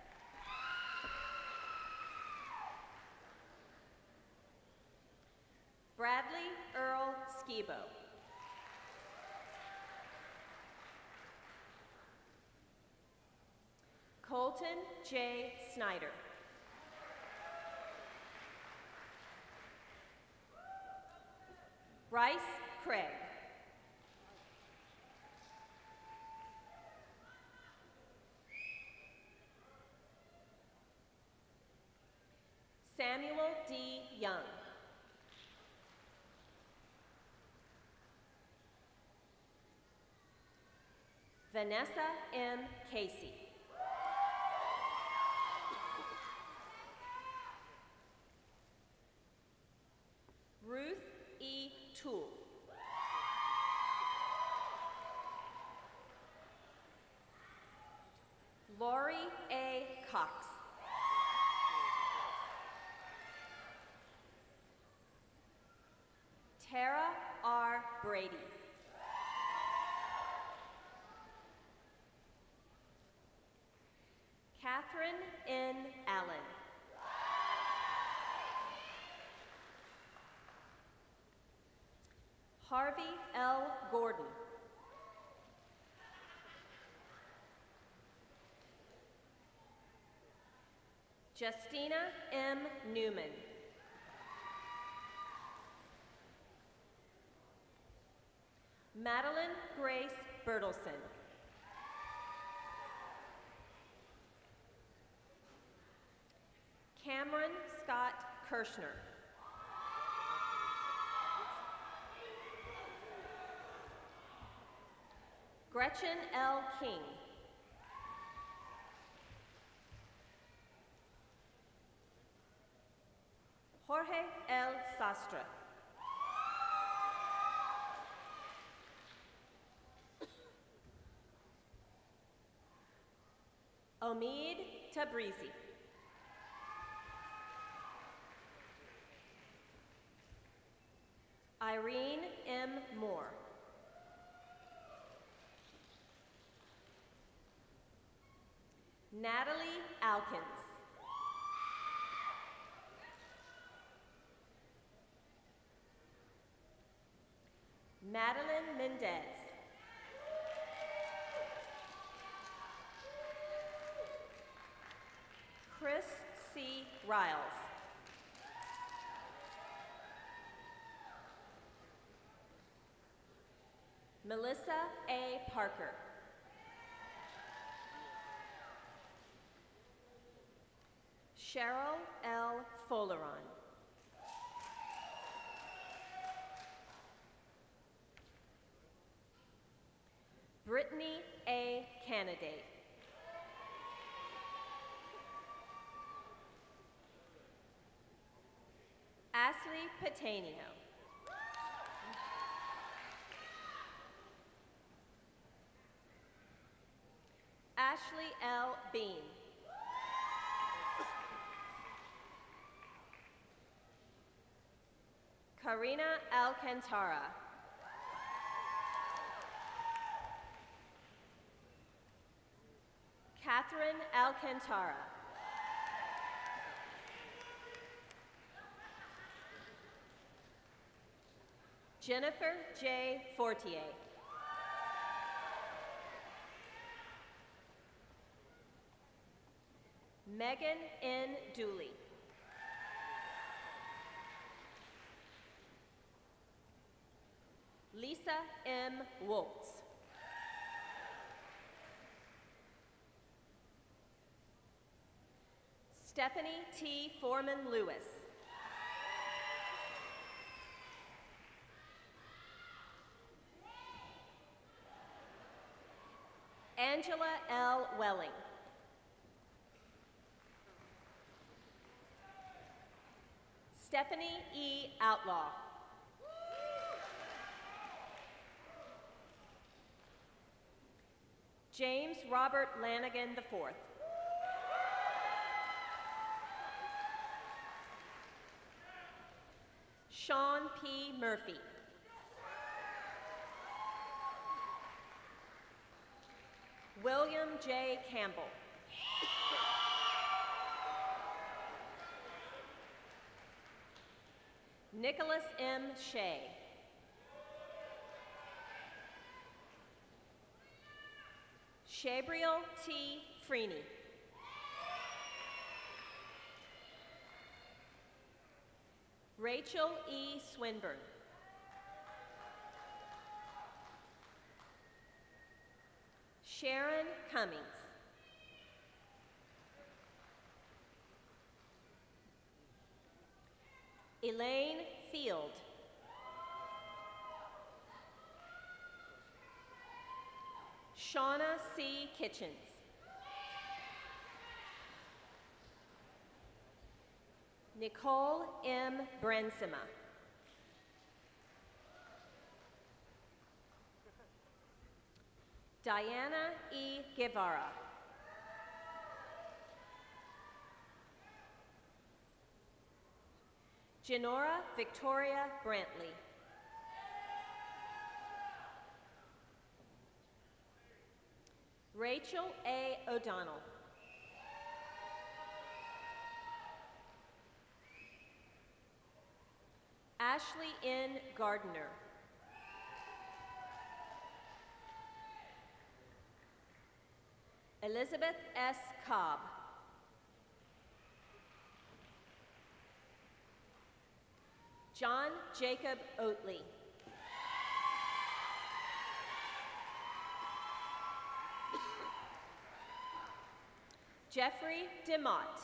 Speaker 6: Bradley Earl Skibo. Colton J. Snyder. Bryce Craig. Samuel D. Young. Vanessa M. Casey. Ruth E. Toole. Lori A. Cox. Tara R. Brady. Catherine N. Allen. Harvey L. Gordon. Justina M. Newman. Madeline Grace Bertelson. Cameron Scott Kirschner. Gretchen L. King. Jorge L. Sastre. Omid Tabrizi. Irene M. Moore. Natalie Alkins. Madeline Mendez. Chris C. Riles. Melissa A. Parker. Cheryl L. Foleron. Brittany A. Candidate. Ashley Patanio. Ashley L. Bean. Karina Alcantara. Catherine Alcantara. Jennifer J. Fortier. Megan N. Dooley. Lisa M. Woltz. Stephanie T. Foreman-Lewis. Angela L. Welling. Stephanie E. Outlaw. James Robert Lanigan the fourth. Sean P. Murphy. William J. Campbell. Nicholas M. Shea. Shabriel T. Freeney. Rachel E. Swinburne. Sharon Cummings. Elaine Field. Shauna C. Kitchens. Nicole M. Brensima. Diana E. Guevara. Genora Victoria Brantley. Rachel A. O'Donnell. Ashley N. Gardner. Elizabeth S. Cobb. John Jacob Oatley. Jeffrey DeMott.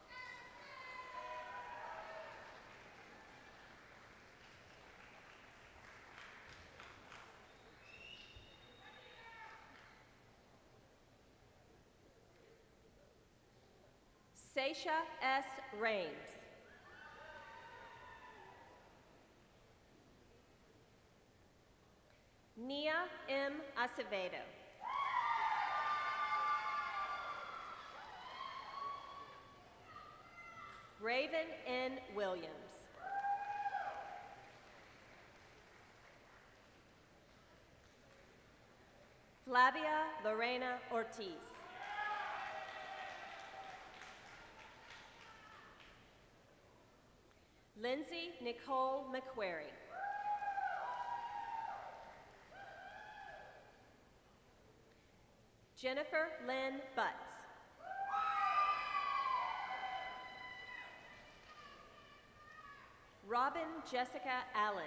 Speaker 6: Seisha S. Rames. Nia M. Acevedo. Raven N. Williams. Flavia Lorena Ortiz. Lindsay Nicole McQuarrie. Jennifer Lynn Butts. Robin Jessica Allen.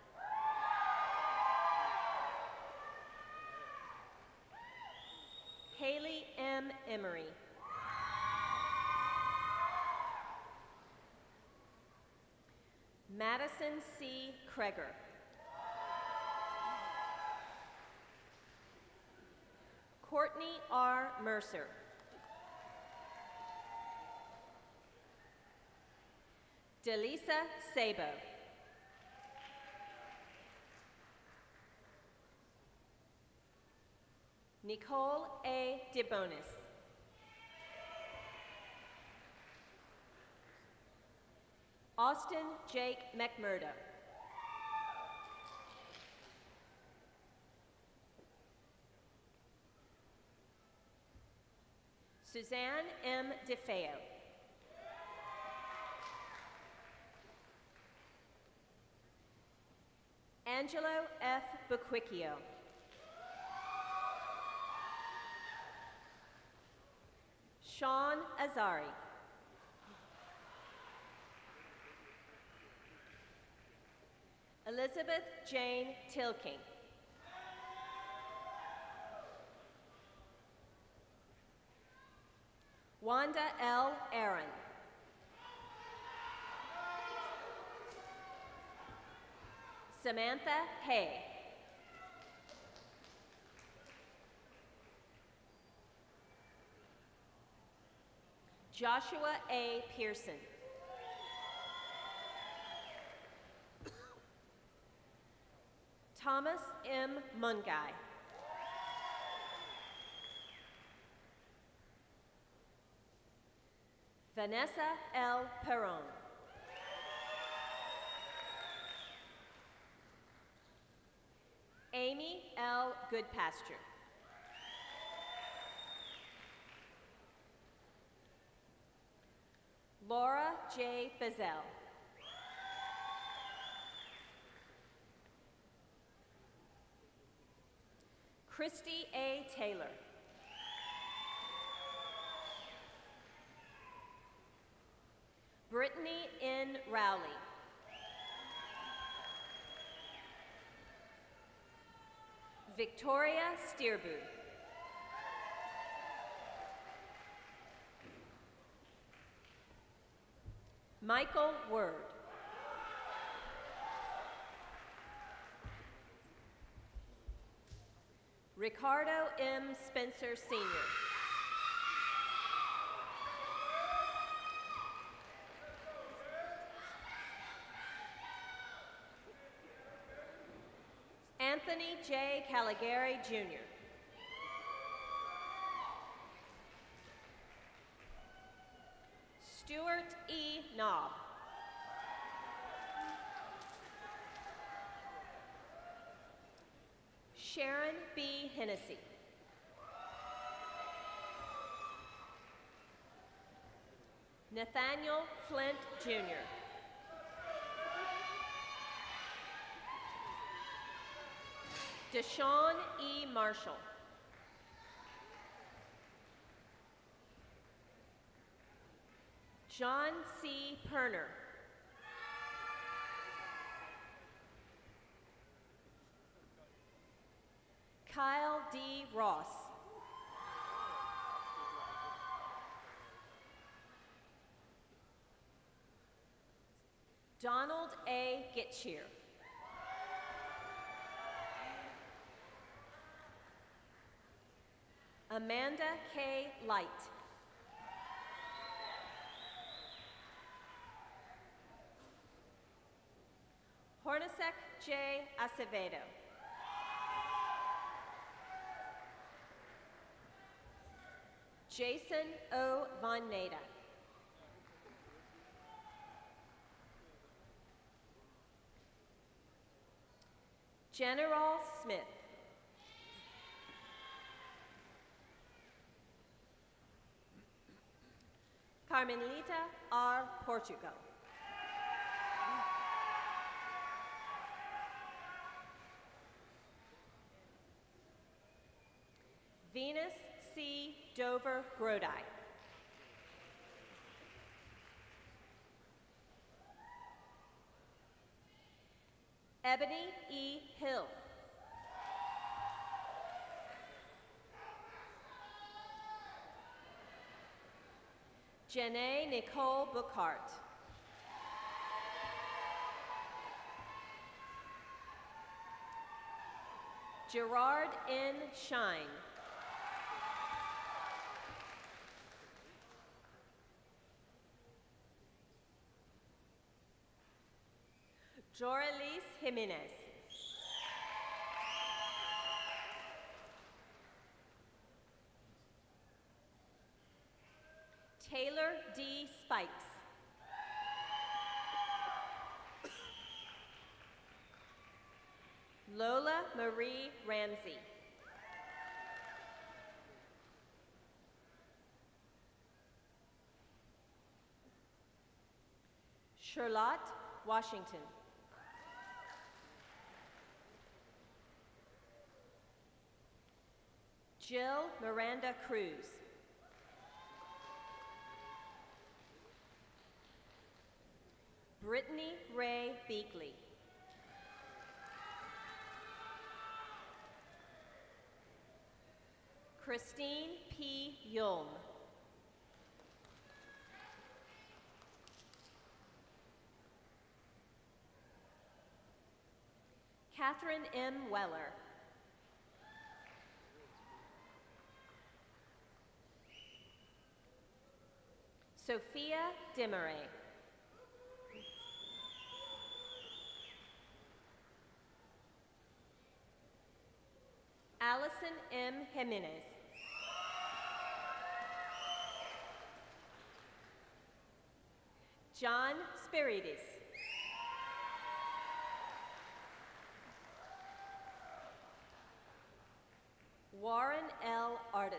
Speaker 6: Haley M. Emery. Madison C. Kreger. Courtney R. Mercer. Delisa Sabo. Nicole A. DeBonis. Austin Jake McMurdo. Suzanne M. DeFeo. Angelo F. Bequicchio. Sean Azari. Elizabeth Elizabeth Jane Tilking. Wanda L. Aaron. Samantha Hay. Joshua A. Pearson. Thomas M. Mungai. Vanessa L. Perron. Amy L. Goodpasture. Laura J. Bazell. Christy A. Taylor. Brittany N. Rowley. Victoria Steerbu. Michael Word. Ricardo M. Spencer, Senior Anthony J. Caligari, Junior Stuart E. Knobb. Sharon B. Hennessy. Nathaniel Flint, Junior Deshaun E. Marshall. John C. Perner. Kyle D. Ross. Donald A. Gitcheer. Amanda K. Light. Hornacek J. Acevedo. Jason O. Von Nada. General Smith. Carmenlita R. Portugal. Venus C. Dover Grodi. Ebony E. Hill. Janae Nicole Bookhart. Gerard N. Shine. Jorelis Jimenez. Taylor D. Spikes. Lola Marie Ramsey. Charlotte Washington. Jill Miranda Cruz. Brittany Ray Beakley. Christine P. Yulm. Catherine M. Weller. Sophia Demeray. Allison M. Jimenez. John Spirides. Warren L. Artis.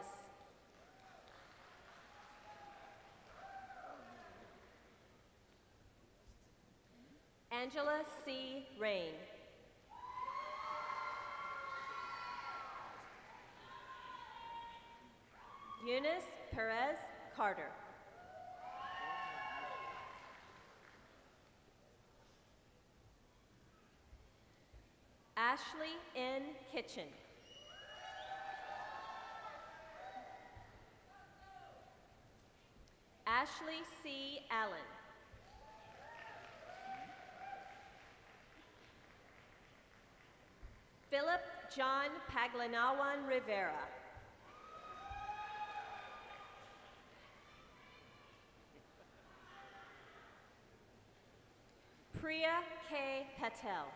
Speaker 6: Angela C. Rain. Eunice Perez Carter. Ashley N. Kitchen. Ashley C. Allen. Philip John Paglanawan Rivera. Priya K. Patel.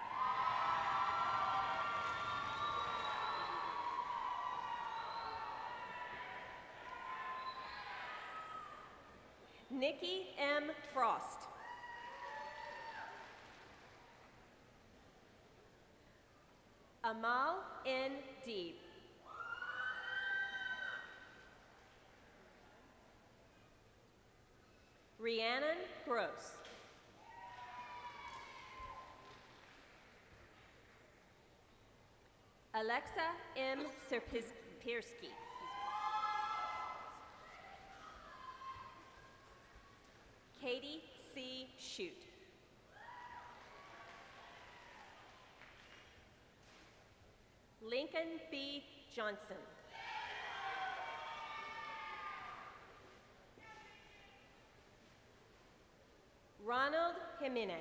Speaker 6: Nikki M. Frost. Amal N. Deeb. Rhiannon Gross. Alexa M. Sierpierski. Katie C. Shute. Lincoln B. Johnson. Ronald Jimenez.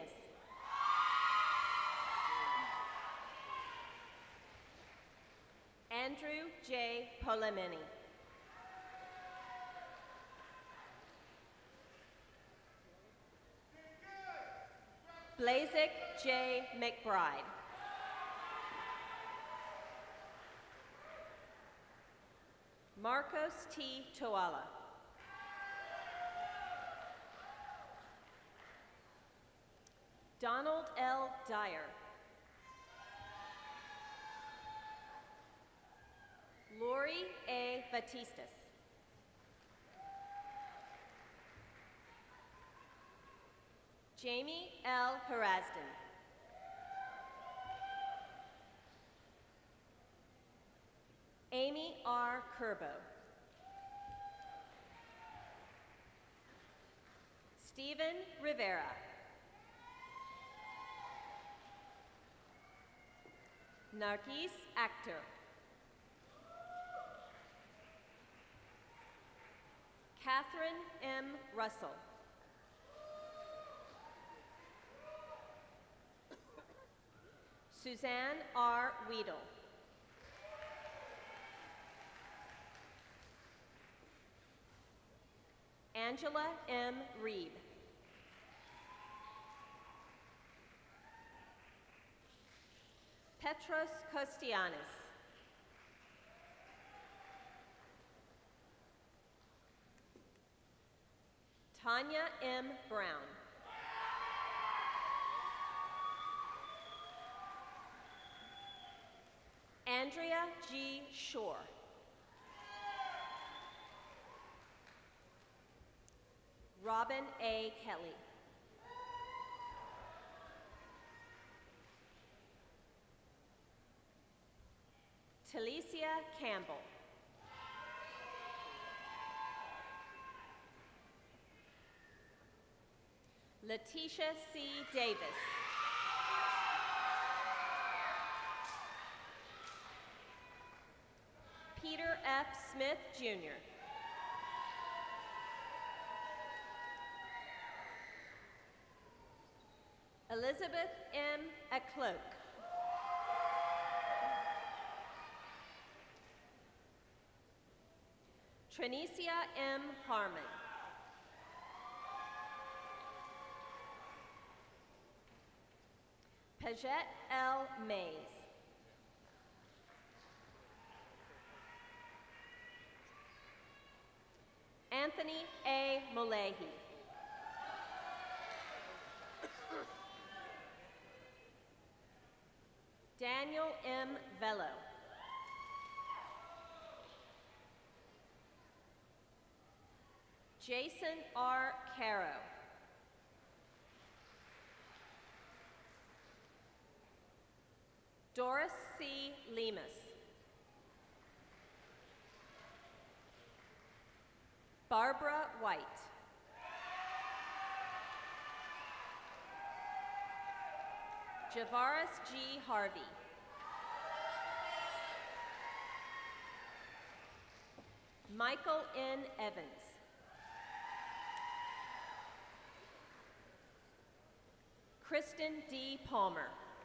Speaker 6: Andrew J. Polemeni. Blazik J. McBride. Marcos T. Toala. Donald L. Dyer. Lori A. Batistas. Jamie L. Harasden. Amy R. Kerbo. Stephen Rivera. Nargis Akhter. Catherine M. Russell. Suzanne R. Weedle. Angela M. Reed. Petros Kostianis. Tanya M. Brown. Andrea G. Shore. Robin A. Kelly. Talicia Campbell. Letitia C. Davis. Peter F. Smith, Junior Elizabeth M. Ecloak. Trinicia M. Harmon. Paget L. Mays. Anthony A. Molehi. Daniel M. Velo. Jason R. Caro. Doris C. Lemus. Barbara White. Javaris G. Harvey. Michael N. Evans. Kristen D. Palmer.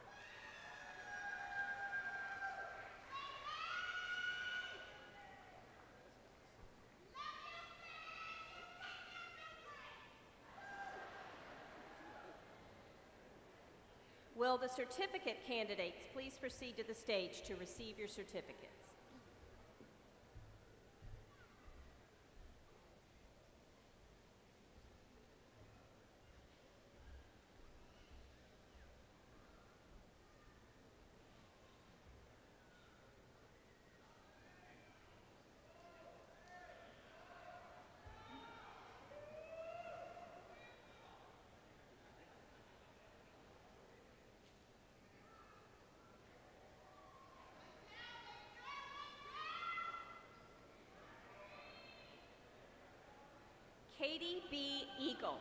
Speaker 6: Will the certificate candidates please proceed to the stage to receive your certificates? Katie B. Eagle.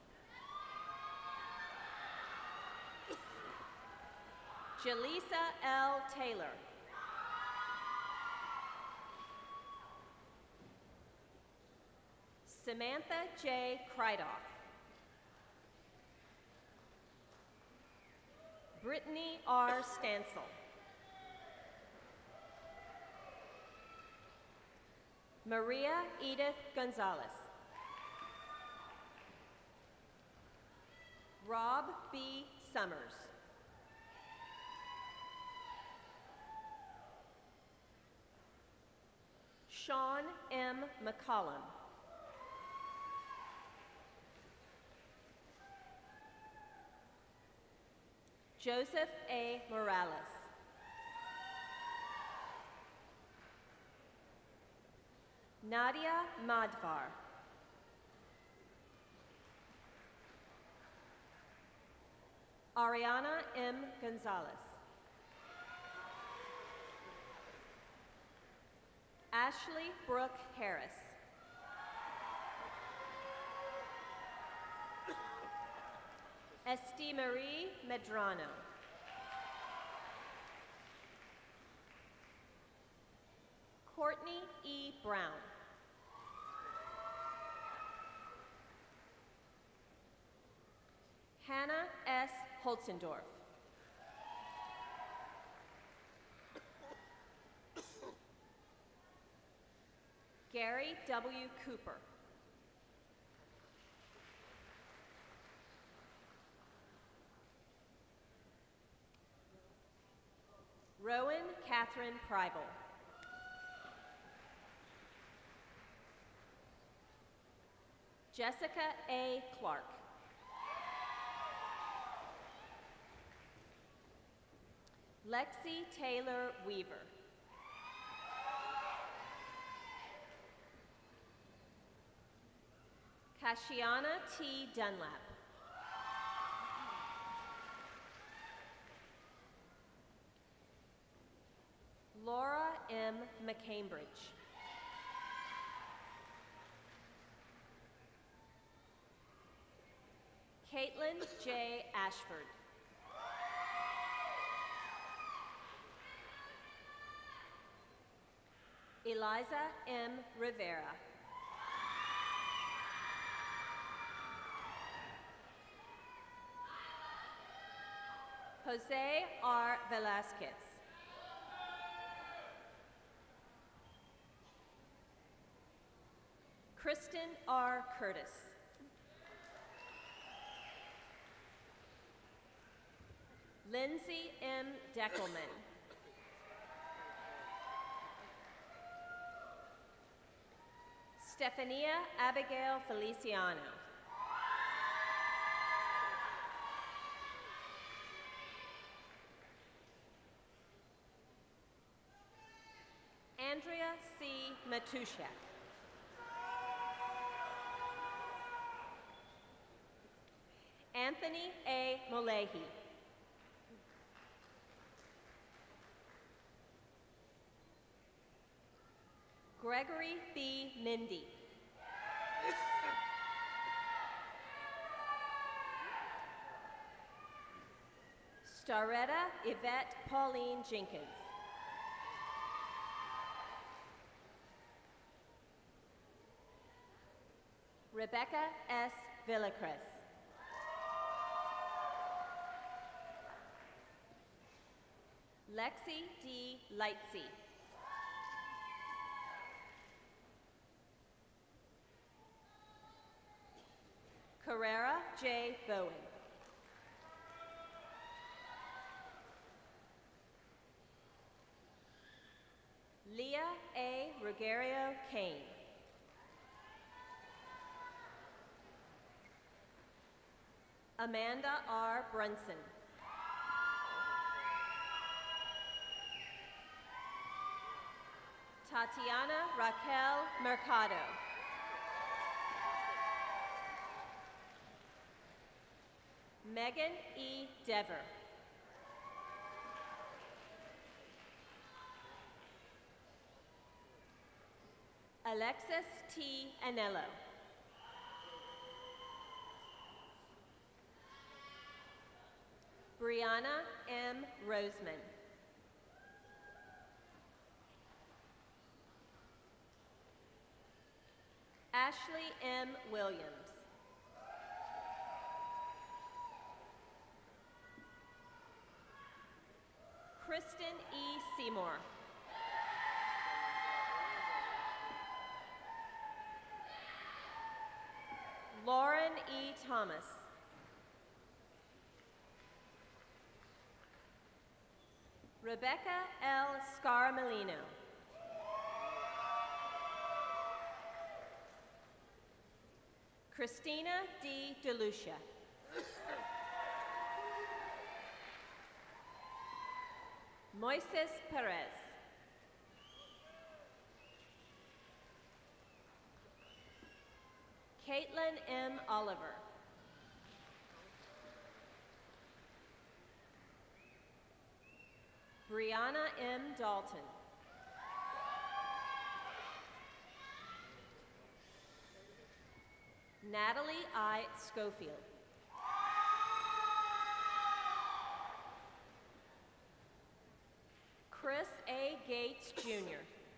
Speaker 6: Jaleesa L. Taylor. Samantha J. Kreidoff. Brittany R. Stansel. Maria Edith Gonzalez. Rob B. Summers. Sean M. McCollum. Joseph A. Morales. Nadia Madvar. Ariana M. Gonzalez. Ashley Brooke Harris. Esti Marie Medrano. Courtney E. Brown. Hannah S. Holzendorf. Gary W. Cooper. Rowan Catherine Preibel. Jessica A. Clark. Lexi Taylor Weaver. Kashiana T. Dunlap. Laura M. McCambridge. Caitlin J. Ashford. Eliza M. Rivera. Jose R. Velasquez. Kristen R. Curtis. Lindsay M. Deckelman. Stephania Abigail Feliciano. Andrea C. Matushak. Anthony A. Molehi. Gregory B. Mindy. Staretta Yvette Pauline Jenkins. Rebecca S. Villacres. Lexi D. Lightsey. Carrera J. Bowen. Leah A. Ruggiero Kane. Amanda R. Brunson. Tatiana Raquel Mercado. Megan E. Dever. Alexis T. Anello. Brianna M. Roseman. Ashley M. Williams. Kristen E. Seymour. Lauren E. Thomas. Rebecca L. Scaramellino. Christina D. DeLucia. Moises Perez. Caitlin M. Oliver. Brianna M. Dalton. Natalie I. Schofield. Chris A. Gates, Junior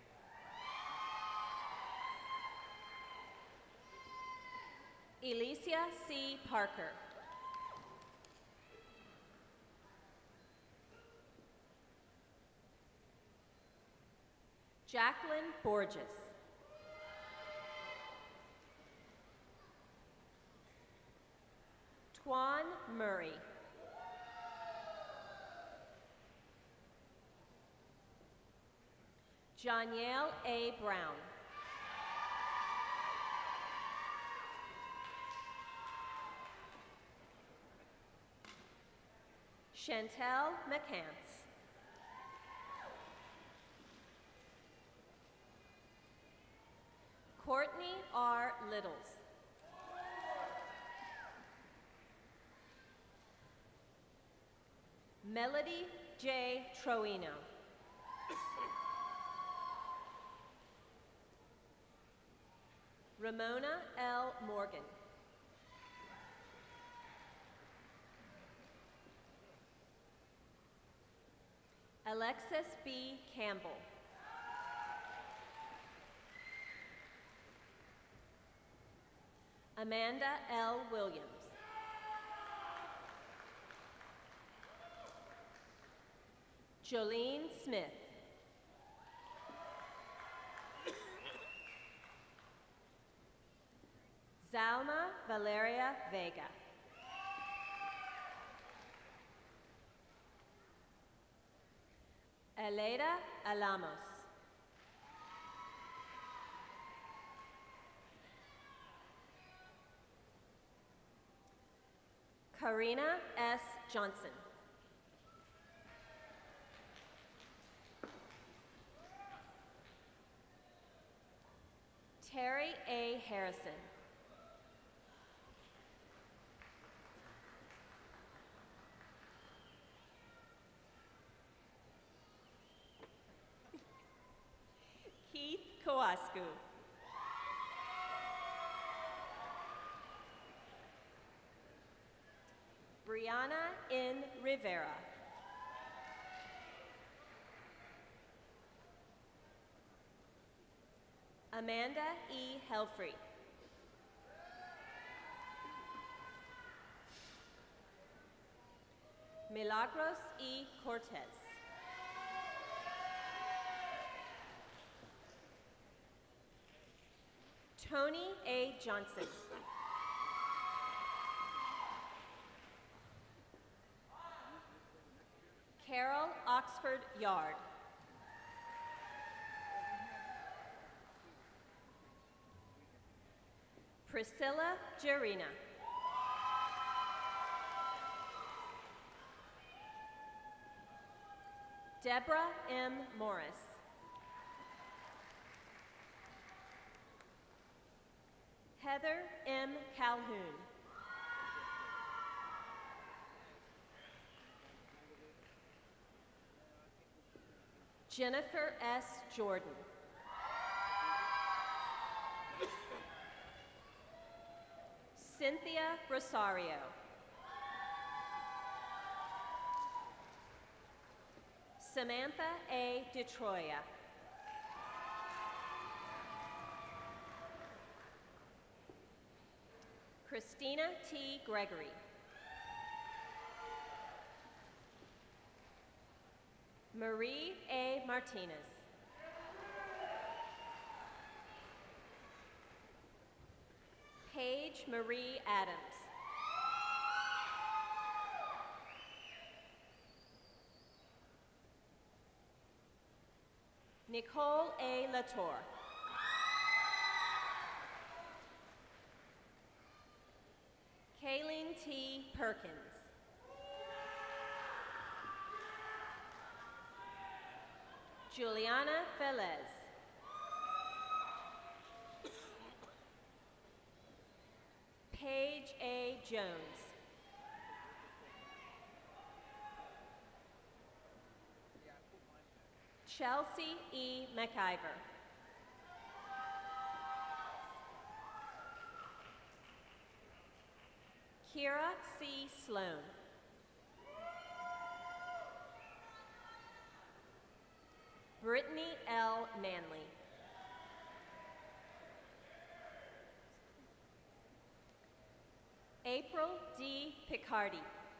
Speaker 6: Alicia C. Parker. Jacqueline Borges. Twan Murray. Janielle A. Brown. Chantel McCants. Courtney R. Littles. Melody J. Troino. Ramona L. Morgan. Alexis B. Campbell. Amanda L. Williams. Jolene Smith. Zalma Valeria Vega. Aleida Alamos. Karina S. Johnson. Terry A. Harrison. Keith Kowasku. Brianna N. Rivera. Amanda E. Helfrey. Milagros E. Cortez. Tony A. Johnson. Carol Oxford Yard. Priscilla Jarina. Deborah M. Morris. Heather M. Calhoun. Jennifer S. Jordan. Cynthia Rosario. Samantha A. DeTroya. Christina T. Gregory. Marie A. Martinez. Paige Marie Adams. Nicole A. Latour. Kayleen T. Perkins. Juliana Velez. Paige A. Jones. Chelsea E. McIver. Kira C. Sloan. Brittany L. Manley. April D. Picardi.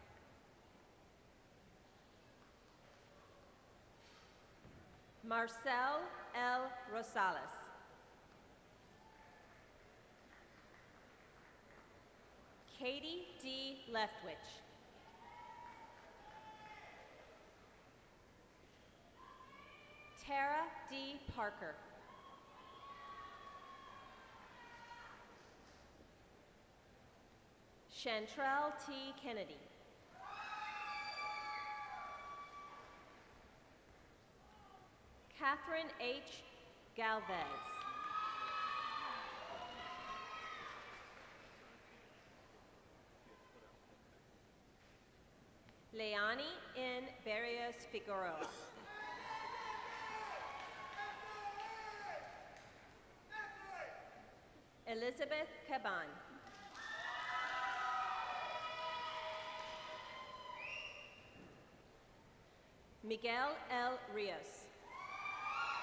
Speaker 6: Marcel L. Rosales. Katie D. Leftwich. Tara D. Parker. Chantrell T. Kennedy. Catherine H. Galvez. Leani N. Barrios Figueroa. Elizabeth Caban. Miguel L. Rios.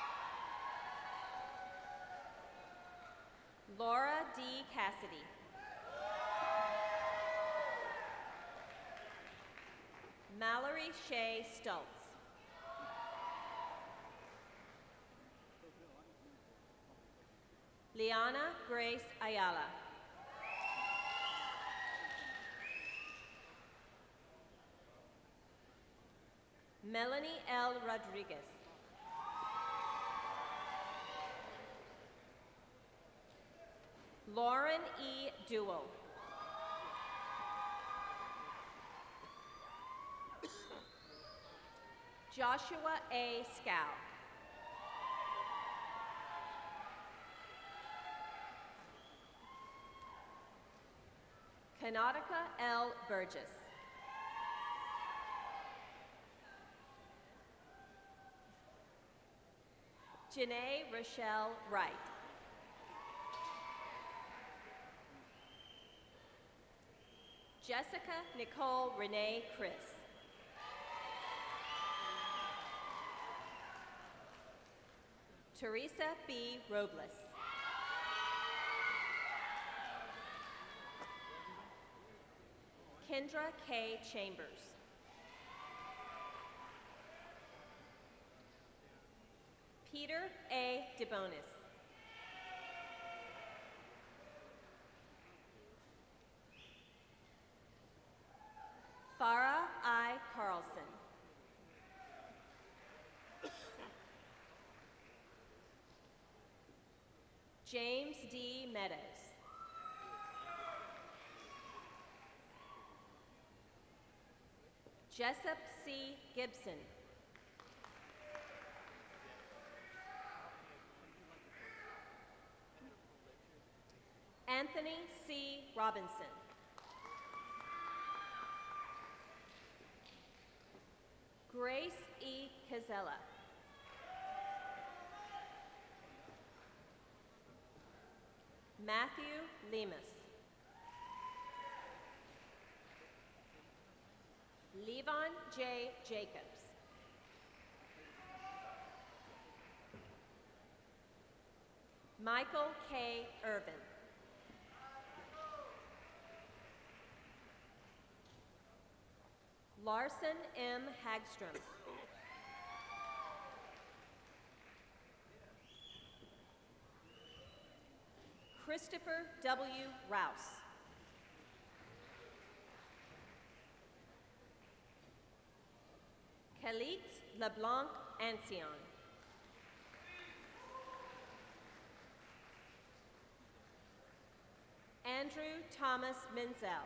Speaker 6: Laura D. Cassidy. Mallory Shea Stultz. Liana Grace Ayala. Melanie L. Rodriguez. Lauren E. Duell. Joshua A. Scow. Kanataka L. Burgess. Janae Rochelle Wright. Jessica Nicole Renee Chris. Teresa B. Robles. Kendra K. Chambers. Peter A. DeBonis. Farah I. Carlson. James D. Meadows. Jessup C. Gibson. Anthony C. Robinson. Grace E. Cazella. Matthew Lemus. Levon J. Jacobs. Michael K. Irvin. Larson M. Hagstrom. Christopher W. Rouse. Khalid LeBlanc Ancion. Andrew Thomas Menzel.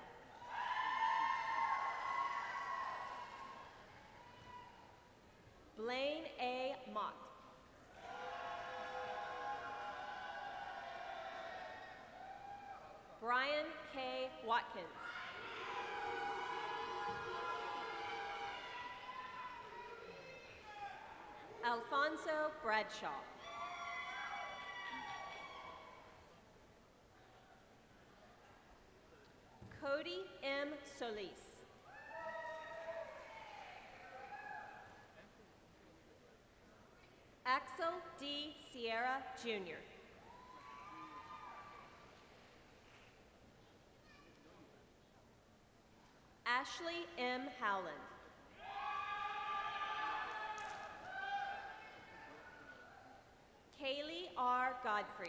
Speaker 6: Blaine A. Mott. Brian K. Watkins. Alfonso Bradshaw. Cody M. Solis. Axel D. Sierra, Junior Ashley M. Howland. Kaylee R. Godfrey.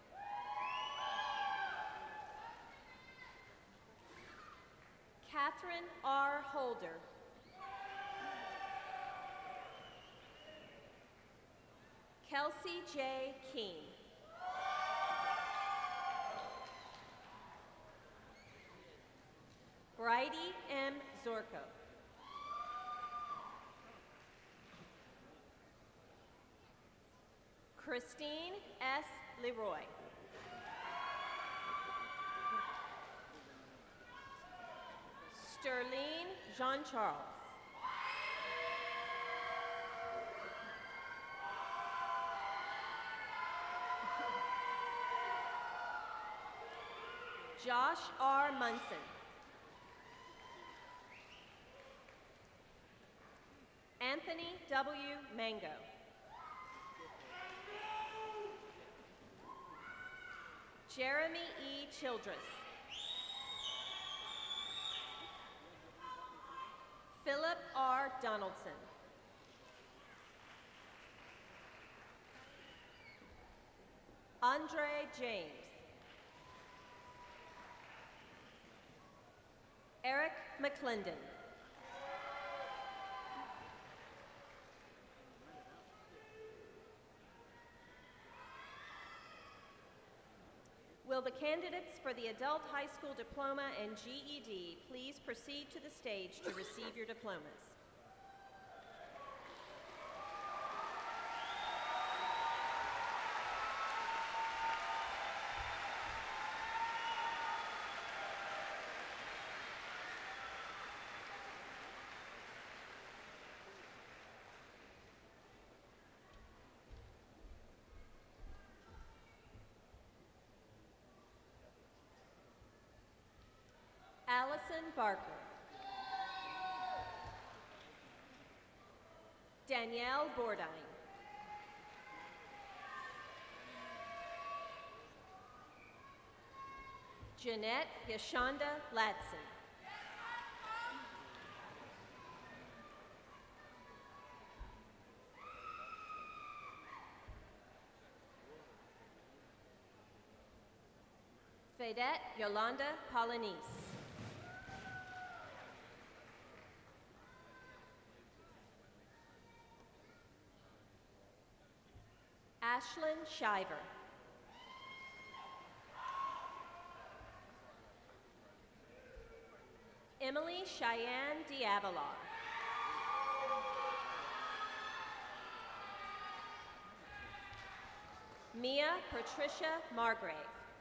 Speaker 6: Catherine R. Holder. Kelsey J. Keene. Bridie M. Zorko. Christine S. Leroy. Sterling Jean-Charles. Josh R. Munson. Anthony W. Mango. Jeremy E. Childress. Philip R. Donaldson. Andre James. Eric McClendon. Will the candidates for the Adult High School Diploma and G E D please proceed to the stage to receive your diplomas? Allison Barker. Danielle Bordine. Jeanette Yashonda Ladson. Fedette Yolanda Polanese. Ashlyn Shiver. Emily Cheyenne Diavalar. Mia Patricia Margrave.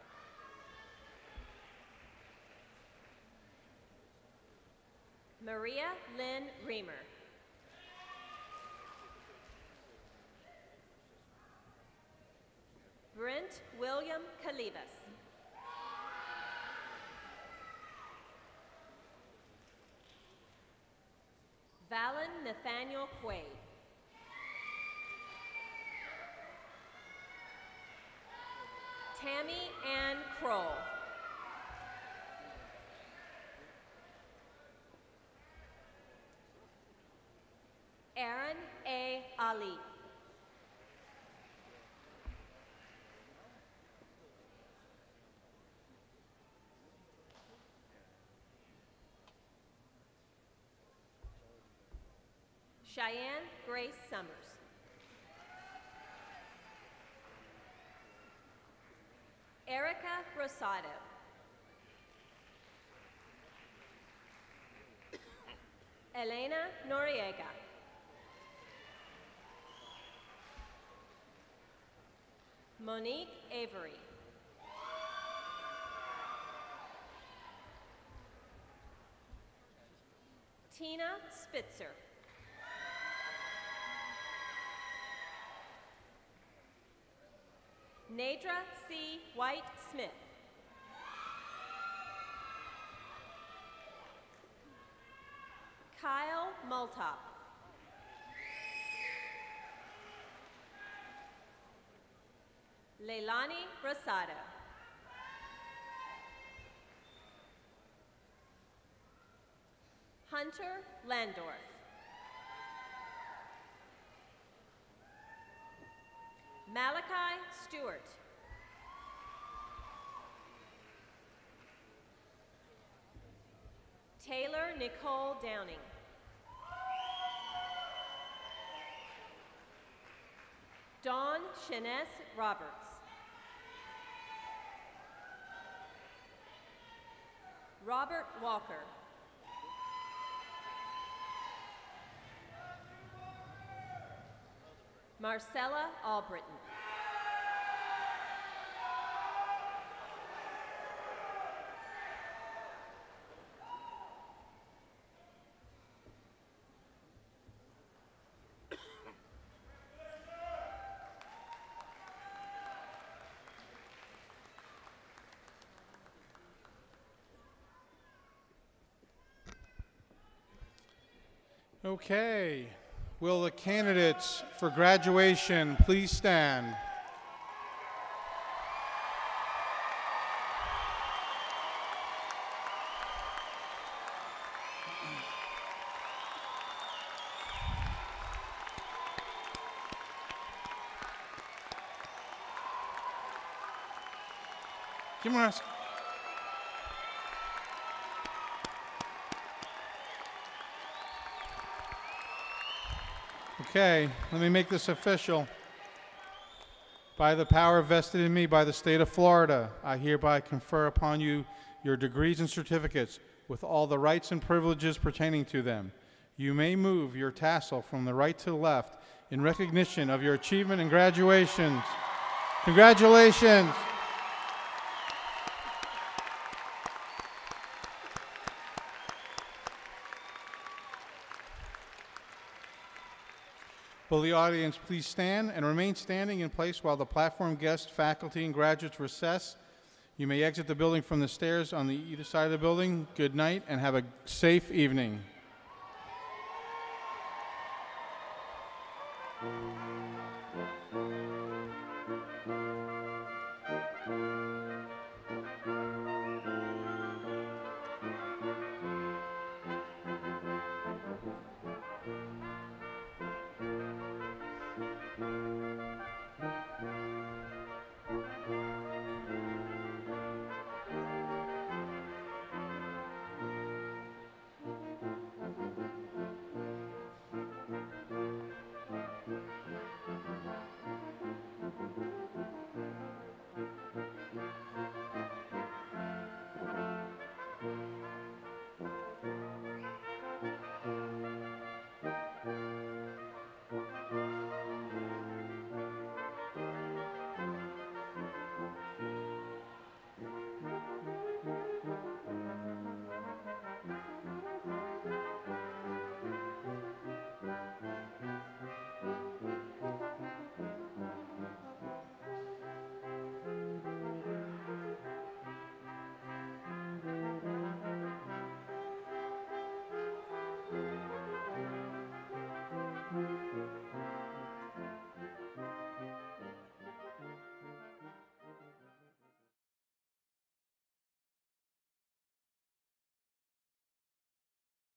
Speaker 6: Maria Lynn Reamer. Brent William Calivas. Valen Nathaniel Quaid. Tammy Ann Kroll. Aaron A. Ali. Cheyenne Grace Summers. Erica Rosado. Elena Noriega. Monique Avery. Tina Spitzer. Nadra C. White-Smith. Kyle Multop. Leilani Rosado. Hunter Landorf. Malachi Stewart. Taylor Nicole Downing. Dawn Shaness Roberts. Robert Walker. Marcella Albritton.
Speaker 1: Okay, will the candidates for graduation please stand? Give him a round. Okay, let me make this official. By the power vested in me by the state of Florida, I hereby confer upon you your degrees and certificates with all the rights and privileges pertaining to them. You may move your tassel from the right to the left in recognition of your achievement and graduations. Congratulations. Will the audience please stand and remain standing in place while the platform guests, faculty, and graduates recess? You may exit the building from the stairs on the either side of the building. Good night and have a safe evening.
Speaker 7: Thank you.